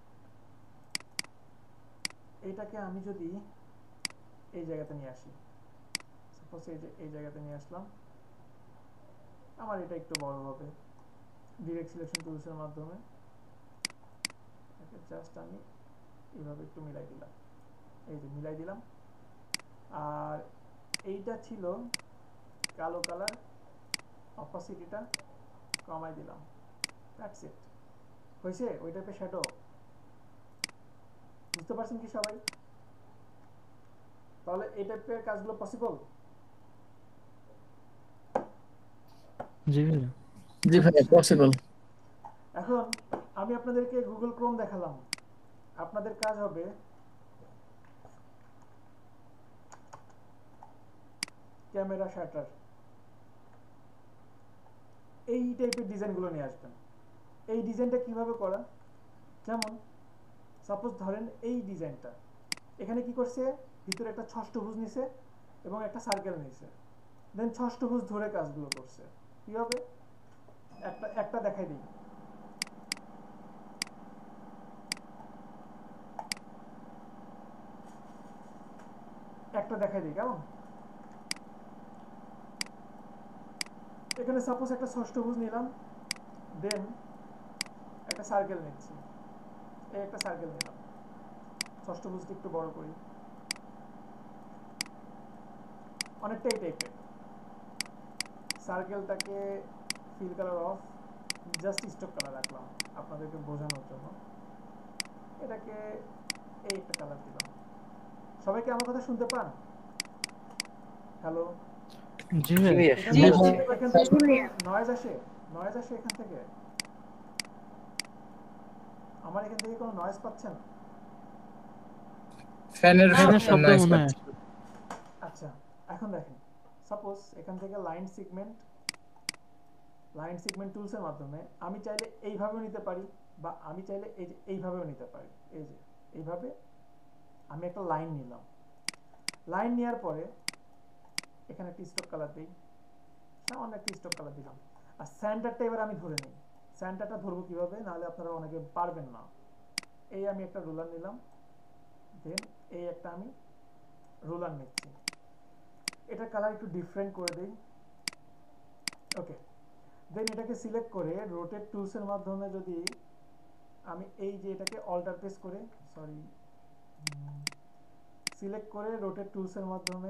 এইটাকে আমি যদি এই জায়গাতে নিয়ে আসি, সাপোজ এই যে এই জায়গাতে নিয়ে আসলাম, আমার এটা একটু বড় হবে, ডিরেক্ট সিলেকশন টুলসের মাধ্যমে জাস্ট আমি এইভাবে একটু মিলাই দিলাম, এই যে মিলাই দিলাম। আর এইটা ছিল কালো কালার, অপাসিটিটা কমাই দিলাম, দ্যাটস ইট। হয়েছে ওই টাইপের শ্যাডো। বুঝতে পারছেন কি সবাই? তাহলে এই টাইপের কাজগুলো পসিবল? জি ভাইয়া। জি ভাইয়া পসিবল। এখন আমি আপনাদেরকে গুগল ক্রোম দেখালাম, আপনাদের কাজ হবে ক্যামেরা শাটার, এই টাইপের ডিজাইনগুলো নিয়ে আসবেন। এই ডিজাইনটা কিভাবে করা, যেমন সাপোজ ধরেন এই ডিজাইনটা, এখানে কি করছে, ভিতরে একটা ষষ্ঠভুজ নিছে এবং একটা সার্কেল নিছে, দেন ষষ্ঠভুজ ধরে কাজগুলো করছে। কি হবে, একটা দেখাই দিই। একটা দেখাই দিই কেমন? এখানে সাপোজ একটা ষষ্ঠভুজ নিলাম, দেন একটা সার্কেল নিচ্ছি, এই একটা সার্কেল নিলাম, ষষ্ঠভুজটা একটু বড় করি, অনেকটা এই টাইপের। সার্কেলটাকে fill colour off, just stroke colour রাখলাম আপনাদেরকে বোঝানোর জন্য। এটাকে এই একটা কালার দিলাম। সবাই কি আমার কথা শুনতে পান? হ্যালো? জি ভাইয়া। এখান থেকে নয়েজ আসে? নয়েজ আসে এখান থেকে? আমার এখান থেকে কোনো নয়েজ পাচ্ছেন? ফ্যানের শব্দ মনে হয়। আচ্ছা, এখন দেখেন, সাপোজ এখান থেকে লাইন সেগমেন্ট টুলসের মাধ্যমে আমি চাইলে এইভাবেও নিতে পারি, বা আমি চাইলে এই যে এইভাবেও নিতে পারি। এই যে এইভাবে আমি একটা লাইন নিলাম, লাইন নেওয়ার পরে এখানে একটা স্টক কালার দিই, সামান্য একটা স্টক কালার দিলাম। আর সেন্টারটা এবার আমি ধরে নিই। সেন্টারটা ধরবো কিভাবে, নাহলে আপনারা অনেকে পারবেন না। এই আমি একটা রোলার নিলাম, দেন এই একটা আমি রোলার নিচ্ছি, এটা কালার একটু ডিফারেন্ট করে দেই। ওকে, দেন এটাকে সিলেক্ট করে রোটেট টুলসের মাধ্যমে যদি আমি এই যে এটাকে অল্টার প্রেস করে, সরি, সিলেক্ট করে রোটেট টুলসের মাধ্যমে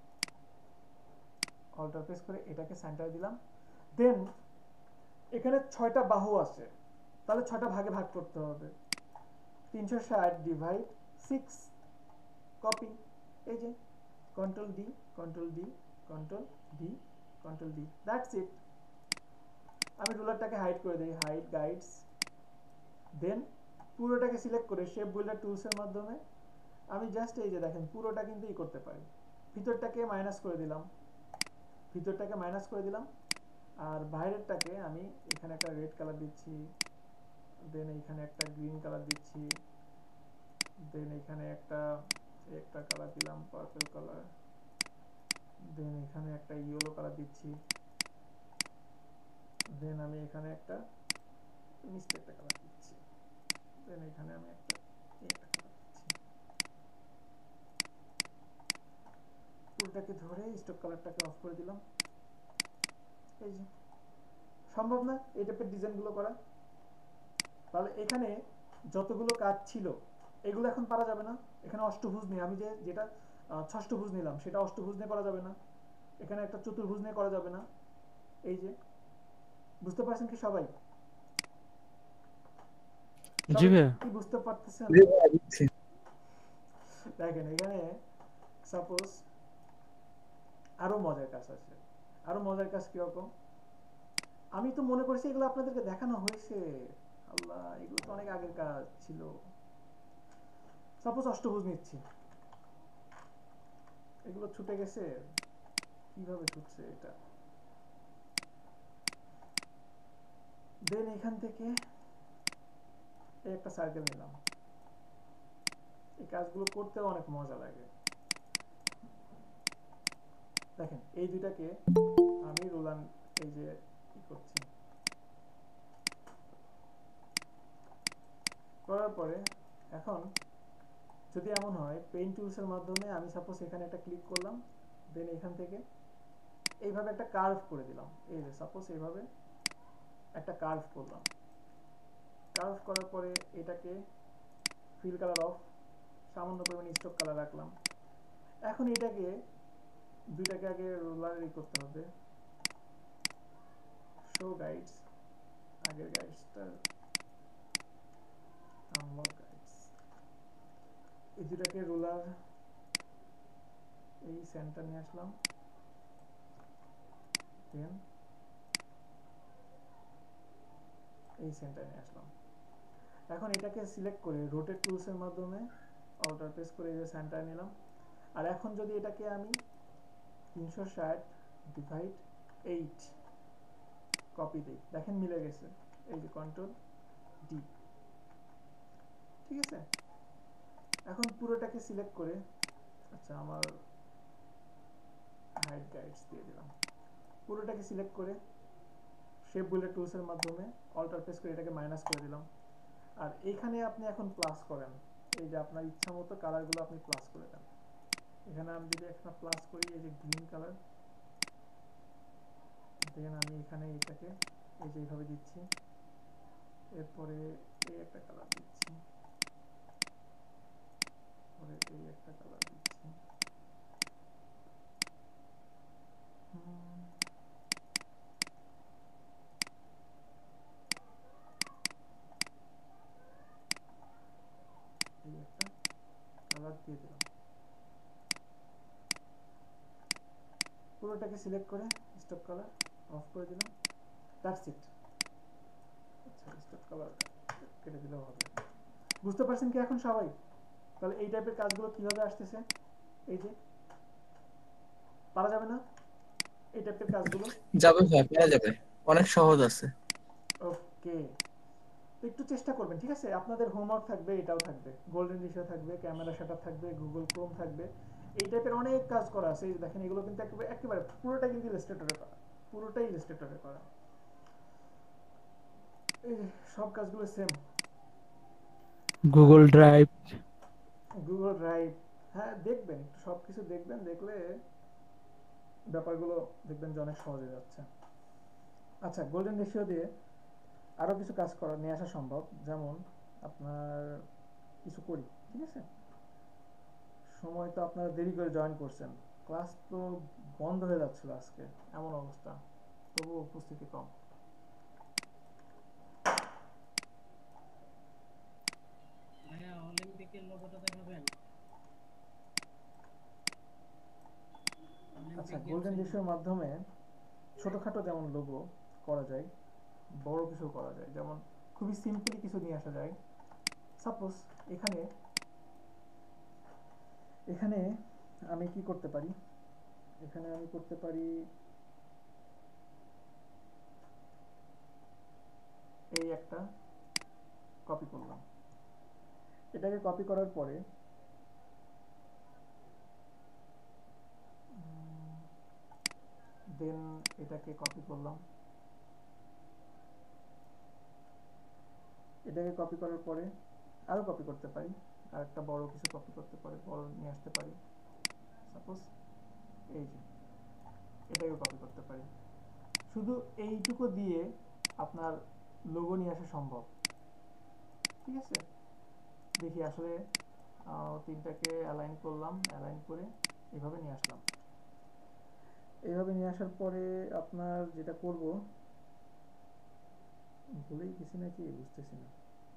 অল্টার প্রেস করে এটাকে সেন্টার দিলাম। দেন এখানে 6টা বাহু আছে, তাহলে 6টা ভাগে ভাগ করতে হবে। 360 ডিভাইড 6, কপি, এই যে control D, control D, control D, control D, that's it. আমি রুলারটাকে হাইড করে দিই, হাইড গাইডস। দেন পুরোটাকে সিলেক্ট করে শেপ বিল্ডার টুলসের মাধ্যমে আমি জাস্ট এই যে দেখেন পুরোটা কিন্তু ই করতে পারি। ভিতরটাকে মাইনাস করে দিলাম, ভিতরটাকে মাইনাস করে দিলাম, আর বাইরেরটাকে আমি এখানে একটা রেড কালার দিচ্ছি, দেন এইখানে একটা গ্রিন কালার দিচ্ছি, দেন এখানে একটা কালার দিলাম পার্পল কালার, দেন এখানে একটা ইয়েলো কালার দিচ্ছি, দেন আমি এখানে একটা মিষ্টি একটা কালার দিচ্ছি, দেন এখানে আমি একটা কালার দিচ্ছি। পুরোটাকে ধরে স্টক কালারটাকে অফ করে দিলাম। এই যে সম্ভব না এই টাইপের ডিজাইনগুলো করা? তাহলে এখানে যতগুলো কাজ ছিল এগুলো এখন পারা যাবে না। এখানে অষ্টভুজ নিয়ে আমি যেটা ষষ্ঠভুজ নিলাম সেটা অষ্টভুজ নিয়ে করা যাবে না, এখানে একটা চতুর্ভুজ নিয়ে করা যাবে না। এই যে বুঝতে পারছেন কি সবাই? জি ভাইয়া। কি বুঝতে পারতেছেন? দেখেন এখানে সাপোজ আরো মজার কাজ আছে। আরো মজার কাজ কিরকম, আমি তো মনে করছি এগুলো আপনাদেরকে দেখানো হয়েছে। আল্লাহ, এগুলো তো অনেক আগের কাজ ছিল। সাপোজ অষ্টভুজ নিচ্ছি, এগুলো ছুটে গেছে, কিভাবে ছুটছে এটা। দেন এখান থেকে এই একটা সার্কেল নিলাম। এই কাজগুলো করতেও অনেক মজা লাগে। দেখেন এই দুইটাকে আমি রোলান এই যে কি করছি, করার পরে এখন যদি এমন হয় পেইন্ট টুলসের মাধ্যমে আমি সাপোজ এখানে একটা ক্লিক করলাম, দেন এখান থেকে এইভাবে একটা কার্ভ করে দিলাম। এই যে সাপোজ এইভাবে একটা কার্ভ করলাম, কার্ভ করার পরে এটাকে ফিল কালার অফ সামান্য পরিমাণে স্ট্রোক কালার রাখলাম। এখন এটাকে দুইটাকে আগে রোলার করতে হবে, শো গাইডস, আগের গাইডসটা আনলক গাইডস, এই দুটাকে রোলার এই সেন্টার নিয়ে আসলাম, দেন এই সেন্টার নিয়ে আসলাম। এখন এটাকে সিলেক্ট করে রোটেট টুলস এর মাধ্যমে অল্টার প্রেস করে এই যে সেন্টার নিলাম। আর এখন যদি এটাকে আমি 360 ডিভাইড 8 কপি দেই, দেখেন মিলে গেছে, এই যে কন্ট্রোল ডি, ঠিক আছে। এখন পুরোটাকে সিলেক্ট করে, আচ্ছা আমার হাইড গাইডস দিয়ে দিলাম, পুরোটাকে সিলেক্ট করে শেপ বুলেট টুলস এর মাধ্যমে অল্টার প্রেস করে এটাকে মাইনাস করে দিলাম। আর এখানে আপনি এখন প্লাস করেন, এই যে আপনার ইচ্ছা মতো কালারগুলো আপনি প্লাস করে দেন। এখানে আমি যদি একটা প্লাস করি, এই যে গ্রিন কালার, দেন আমি এখানে এটাকে এই যে এইভাবে দিচ্ছি, এরপরে এই একটা কালার দিচ্ছি, পরে এই একটা কালার দিচ্ছি, এই একটা কালার দিয়ে দিলাম। পুরোটাকে সিলেক্ট করে স্টপ কালার অফ করে দিলাম, দ্যাটস ইট। আচ্ছা স্টপ কালার কেটে দিলেও হবে। বুঝতে পারছেন কি এখন সবাই? তাহলে এই টাইপের কাজগুলো কিভাবে আসতেছে, এই যে পারা যাবে না এই টাইপের কাজগুলো? যাবে ভাই, পারা যাবে, অনেক সহজ আছে। ওকে, তো একটু চেষ্টা করবেন, ঠিক আছে? আপনাদের হোমওয়ার্ক থাকবে, এটাও থাকবে, গোল্ডেন রেশিও থাকবে, ক্যামেরা সেটআপ থাকবে, গুগল ক্রোম থাকবে, এই টাইপের অনেক কাজ করা আছে। এই যে দেখেন এগুলো কিন্তু একেবারে পুরোটা কিন্তু ইলাস্ট্রেটরে করা, পুরোটাই ইলাস্ট্রেটরে করা। এই যে সব কাজগুলো same. Google Drive, Google Drive, হ্যাঁ দেখবেন, একটু সব কিছু দেখবেন, দেখলে ব্যাপারগুলো দেখবেন যে অনেক সহজ হয়ে যাচ্ছে। আচ্ছা, গোল্ডেন রেশিও দিয়ে আরো কিছু কাজ করা নিয়ে আসা সম্ভব, যেমন আপনার কিছু করি, ঠিক আছে? সময় তো আপনারা দেরি করে জয়েন করছেন, ক্লাস তো বন্ধ হয়ে যাচ্ছিল আজকে, এমন অবস্থা, তবু উপস্থিতি কম। আচ্ছা, গোল্ডেন রেশিওর মাধ্যমে ছোটখাটো যেমন লোগো করা যায়, বড় কিছু করা যায়, যেমন খুবই সিম্পলি কিছু নিয়ে আসা যায়। সাপোজ এখানে আমি কি করতে পারি, এখানে আমি করতে পারি এই একটা কপি করলাম, এটাকে কপি করার পরে দেন এটাকে কপি করলাম, এটাকে কপি করার পরে আরো কপি করতে পারি, আর একটা বড় কিছু কপি করতে পারি, বড় নিয়ে আসতে পারি। সাপোজ এই যে এটাকে কপি করতে পারি। শুধু এইটুকু দিয়ে আপনার লোগো নিয়ে আসা সম্ভব, ঠিক আছে? দেখি আসলে তিনটাকে অ্যালাইন করলাম, অ্যালাইন করে এইভাবে নিয়ে আসলাম। এইভাবে নিয়ে আসার পরে আপনার যেটা করব, ভুলেই গেছি নাকি বুঝতেছি না।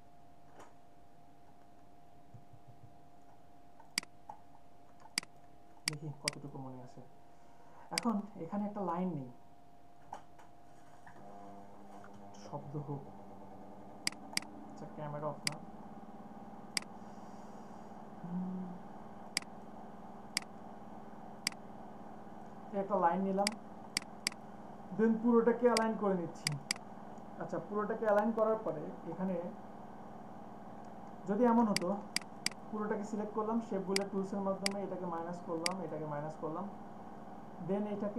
দেখি কতটুকু মনে আছে। এখন এখানে একটা লাইন নেই, শব্দ হোক। আচ্ছা, ক্যামেরা অফ না, একটা লাইন নিলাম, দেন পুরোটাকে অ্যালাইন করে নিচ্ছি। আচ্ছা, পুরোটাকে অ্যালাইন করার পরে এখানে যদি এমন হতো, পুরোটাকে সিলেক্ট করলাম শেপ বুলেট টুলসের মাধ্যমে, এটাকে মাইনাস করলাম, এটাকে মাইনাস করলাম, দেন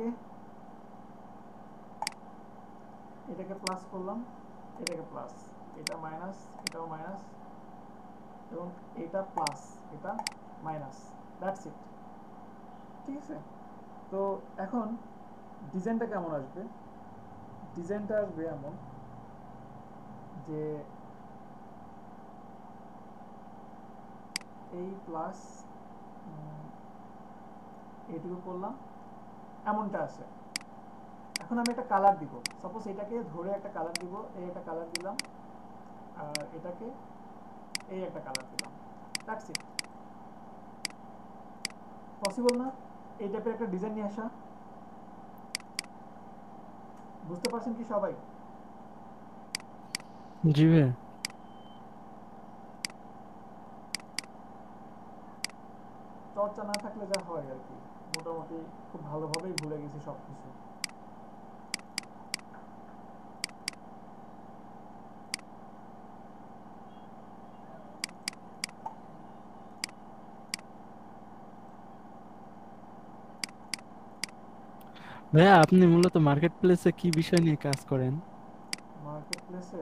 এটাকে প্লাস করলাম, এটাকে প্লাস, এটা মাইনাস, এটাও মাইনাস, এবং এটা প্লাস, এটা মাইনাস, দ্যাটস ইট, ঠিক আছে? তো এখন ডিজাইনটা কেমন আসবে? ডিজাইনটা আসবে এমন যে এই প্লাস এইটুকু করলাম, এমনটা আছে। এখন আমি একটা কালার দিব, সাপোজ এটাকে ধরে একটা কালার দিব, এই একটা কালার দিলাম, আর এটাকে এই একটা কালার দিলাম, দ্যাটস ইট। পসিবল না এই টাইপের একটা ডিজাইন নিয়ে আসা? বুঝতে পারছেন কি সবাই? জি ভাইয়া। চর্চা না থাকলে যা হয় আর কি, মোটামুটি খুব ভালোভাবেই ভুলে গেছি সবকিছু। ভাইয়া আপনি মূলত মার্কেট প্লেসে কি বিষয় নিয়ে কাজ করেন? মার্কেট প্লেসে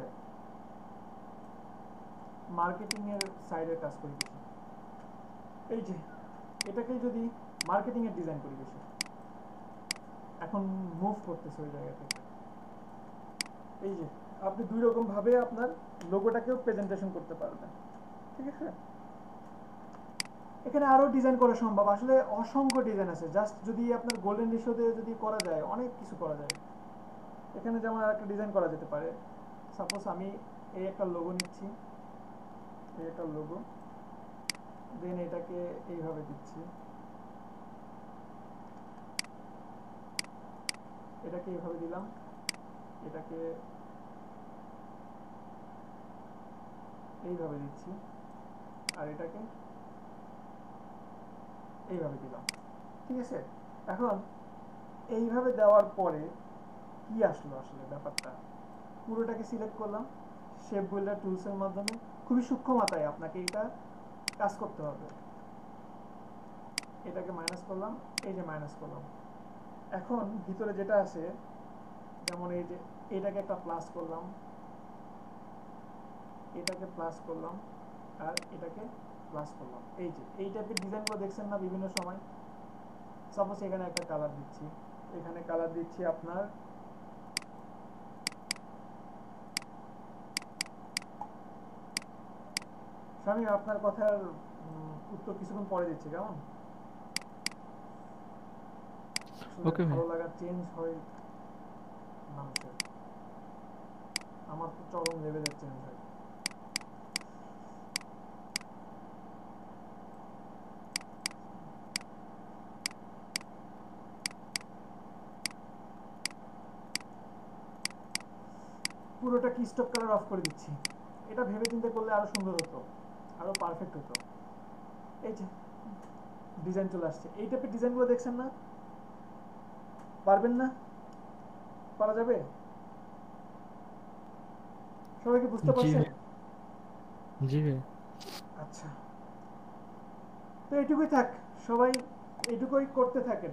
মার্কেটিং এর সাইডে কাজ করি বেশি। এই যে এটাকে যদি মার্কেটিং এর ডিজাইন করি বেশি, এখন মুভ করতেছে ওই জায়গা থেকে। এই যে আপনি দুই রকম ভাবে আপনার লোগোটাকেও প্রেজেন্টেশন করতে পারবেন, ঠিক আছে? এখানে আরো ডিজাইন করা সম্ভব, আসলে অসংখ্য ডিজাইন আছে। জাস্ট যদি আপনার গোল্ডেন রেশিওতে যদি করা যায়, অনেক কিছু করা যায়। এখানে যেমন আরেকটা ডিজাইন করা যেতে পারে, সাপোজ আমি এই একটা লোগো নিচ্ছি, এই একটা লোগো, দেন এটাকে এইভাবে দিচ্ছি, এটাকে এইভাবে দিলাম, এটাকে এইভাবে দিচ্ছি, আর এটাকে এইভাবে দিলাম, ঠিক আছে? এখন এইভাবে দেওয়ার পরে কি আসলো আসলে ব্যাপারটা, পুরোটাকে সিলেক্ট করলাম শেপ বিল্ডার টুলসের মাধ্যমে। খুবই সূক্ষ্ম মাত্রায় আপনাকে এটা কাজ করতে হবে। এটাকে মাইনাস করলাম, এই যে মাইনাস করলাম। এখন ভিতরে যেটা আছে, যেমন এই যে এটাকে একটা প্লাস করলাম, এটাকে প্লাস করলাম, আর এটাকে প্লাস করলাম। এই যে এই টাইপের ডিজাইনগুলো দেখছেন না বিভিন্ন সময়? সাপোজ এখানে একটা কালার দিচ্ছি, এখানে কালার দিচ্ছি আপনার স্বামী, আপনার কথার উত্তর কিছুক্ষণ পরে দিচ্ছি, কেমন? ওকে ভাই। ভালো লাগা চেঞ্জ হয় মানুষের, আমার তো চরম লেভেলের চেঞ্জ হয়। পুরোটা কি স্টপ কালার অফ করে দিচ্ছি। এটা ভেবে চিন্তা করলে আরো সুন্দর হতো, আরো পারফেক্ট হতো। এই যে ডিজাইন চলে আসছে, এই টাইপের ডিজাইনগুলো দেখছেন না? পারবেন না? পারা যাবে? সবাই কি বুঝতে জি পারছেন? ভাই। জি ভাই। আচ্ছা, তো এইটুকুই থাক, সবাই এইটুকুই করতে থাকেন।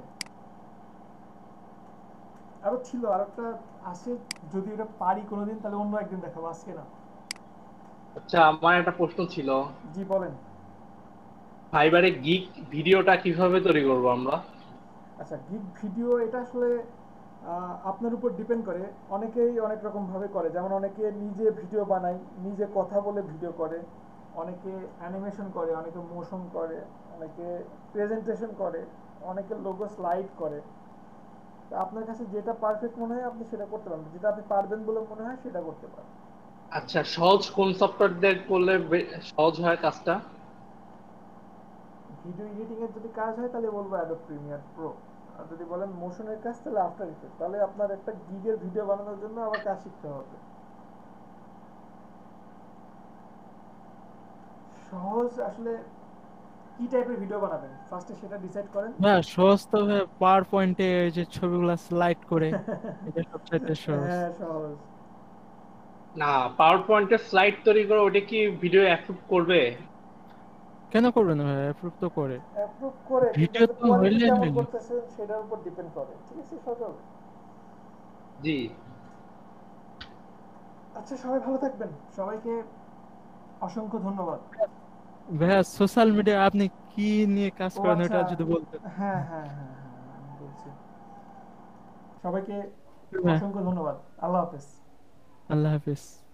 আরো ছিল, আর একটা আছে, যদি এটা পারি কোনোদিন তাহলে অন্য একদিন দেখাবো, আজকে না। আচ্ছা, আমার একটা প্রশ্ন ছিল। জি বলেন। ফাইবারে গিগ ভিডিওটা কিভাবে তৈরি করব আমরা? আচ্ছা, গিগ ভিডিও এটা আসলে আপনার উপর ডিপেন্ড করে। অনেকেই অনেক রকম ভাবে করে, যেমন অনেকে নিজে ভিডিও বানায়, নিজে কথা বলে ভিডিও করে, অনেকে অ্যানিমেশন করে, অনেকে মোশন করে, অনেকে প্রেজেন্টেশন করে, অনেকে লোগো স্লাইড করে। তো আপনার কাছে যেটা পারফেক্ট মনে হয় আপনি সেটা করতে পারেন, যেটা আপনি পারবেন বলে মনে হয় সেটা করতে পারেন। আচ্ছা, সহজ কোন সফটওয়্যার দিয়ে করলে সহজ হয় কাজটা? ভিডিও এডিটিং এর যদি কাজ হয় তাহলে বলবো অ্যাডোব প্রিমিয়ার প্রো। আর যদি বলেন মোশনের কাজ তাহলে আফটার ইফেক্ট। তাহলে আপনার একটা গিগের ভিডিও বানানোর জন্য আবার কাজ শিখতে হবে। সহজ আসলে কি টাইপের ভিডিও বানাবেন ফার্স্টে সেটা ডিসাইড করেন। না সহজ তো ভাই, পাওয়ার পয়েন্টে এই যে ছবিগুলো স্লাইড করে, এটা সবচাইতে সহজ। হ্যাঁ সহজ। না, পাওয়ার পয়েন্টে স্লাইড তৈরি করে ওটা কি ভিডিও অ্যাপ্রুভ করবে? কেন করবে না ভাই? অ্যাপ্রুভ তো করে। অ্যাপ্রুভ করে, কিন্তু ভিডিও আপনি তো কোয়ালিটি হইলে কেমন হইলো। করতেছেন সেটার উপর ডিপেন্ড করে, ঠিক আছে সজল? জি। আচ্ছা, সবাই ভালো থাকবেন, সবাইকে অসংখ্য ধন্যবাদ। ভাইয়া সোশ্যাল মিডিয়া আপনি কি নিয়ে কাজ ও করেন আচ্ছা, ওটা যদি বলতেন। হ্যাঁ হ্যাঁ হ্যাঁ হ্যাঁ, আমি বলছি। সবাইকে হ্যাঁ, অসংখ্য ধন্যবাদ। আল্লাহ হাফেজ। আল্লাহ হাফেজ।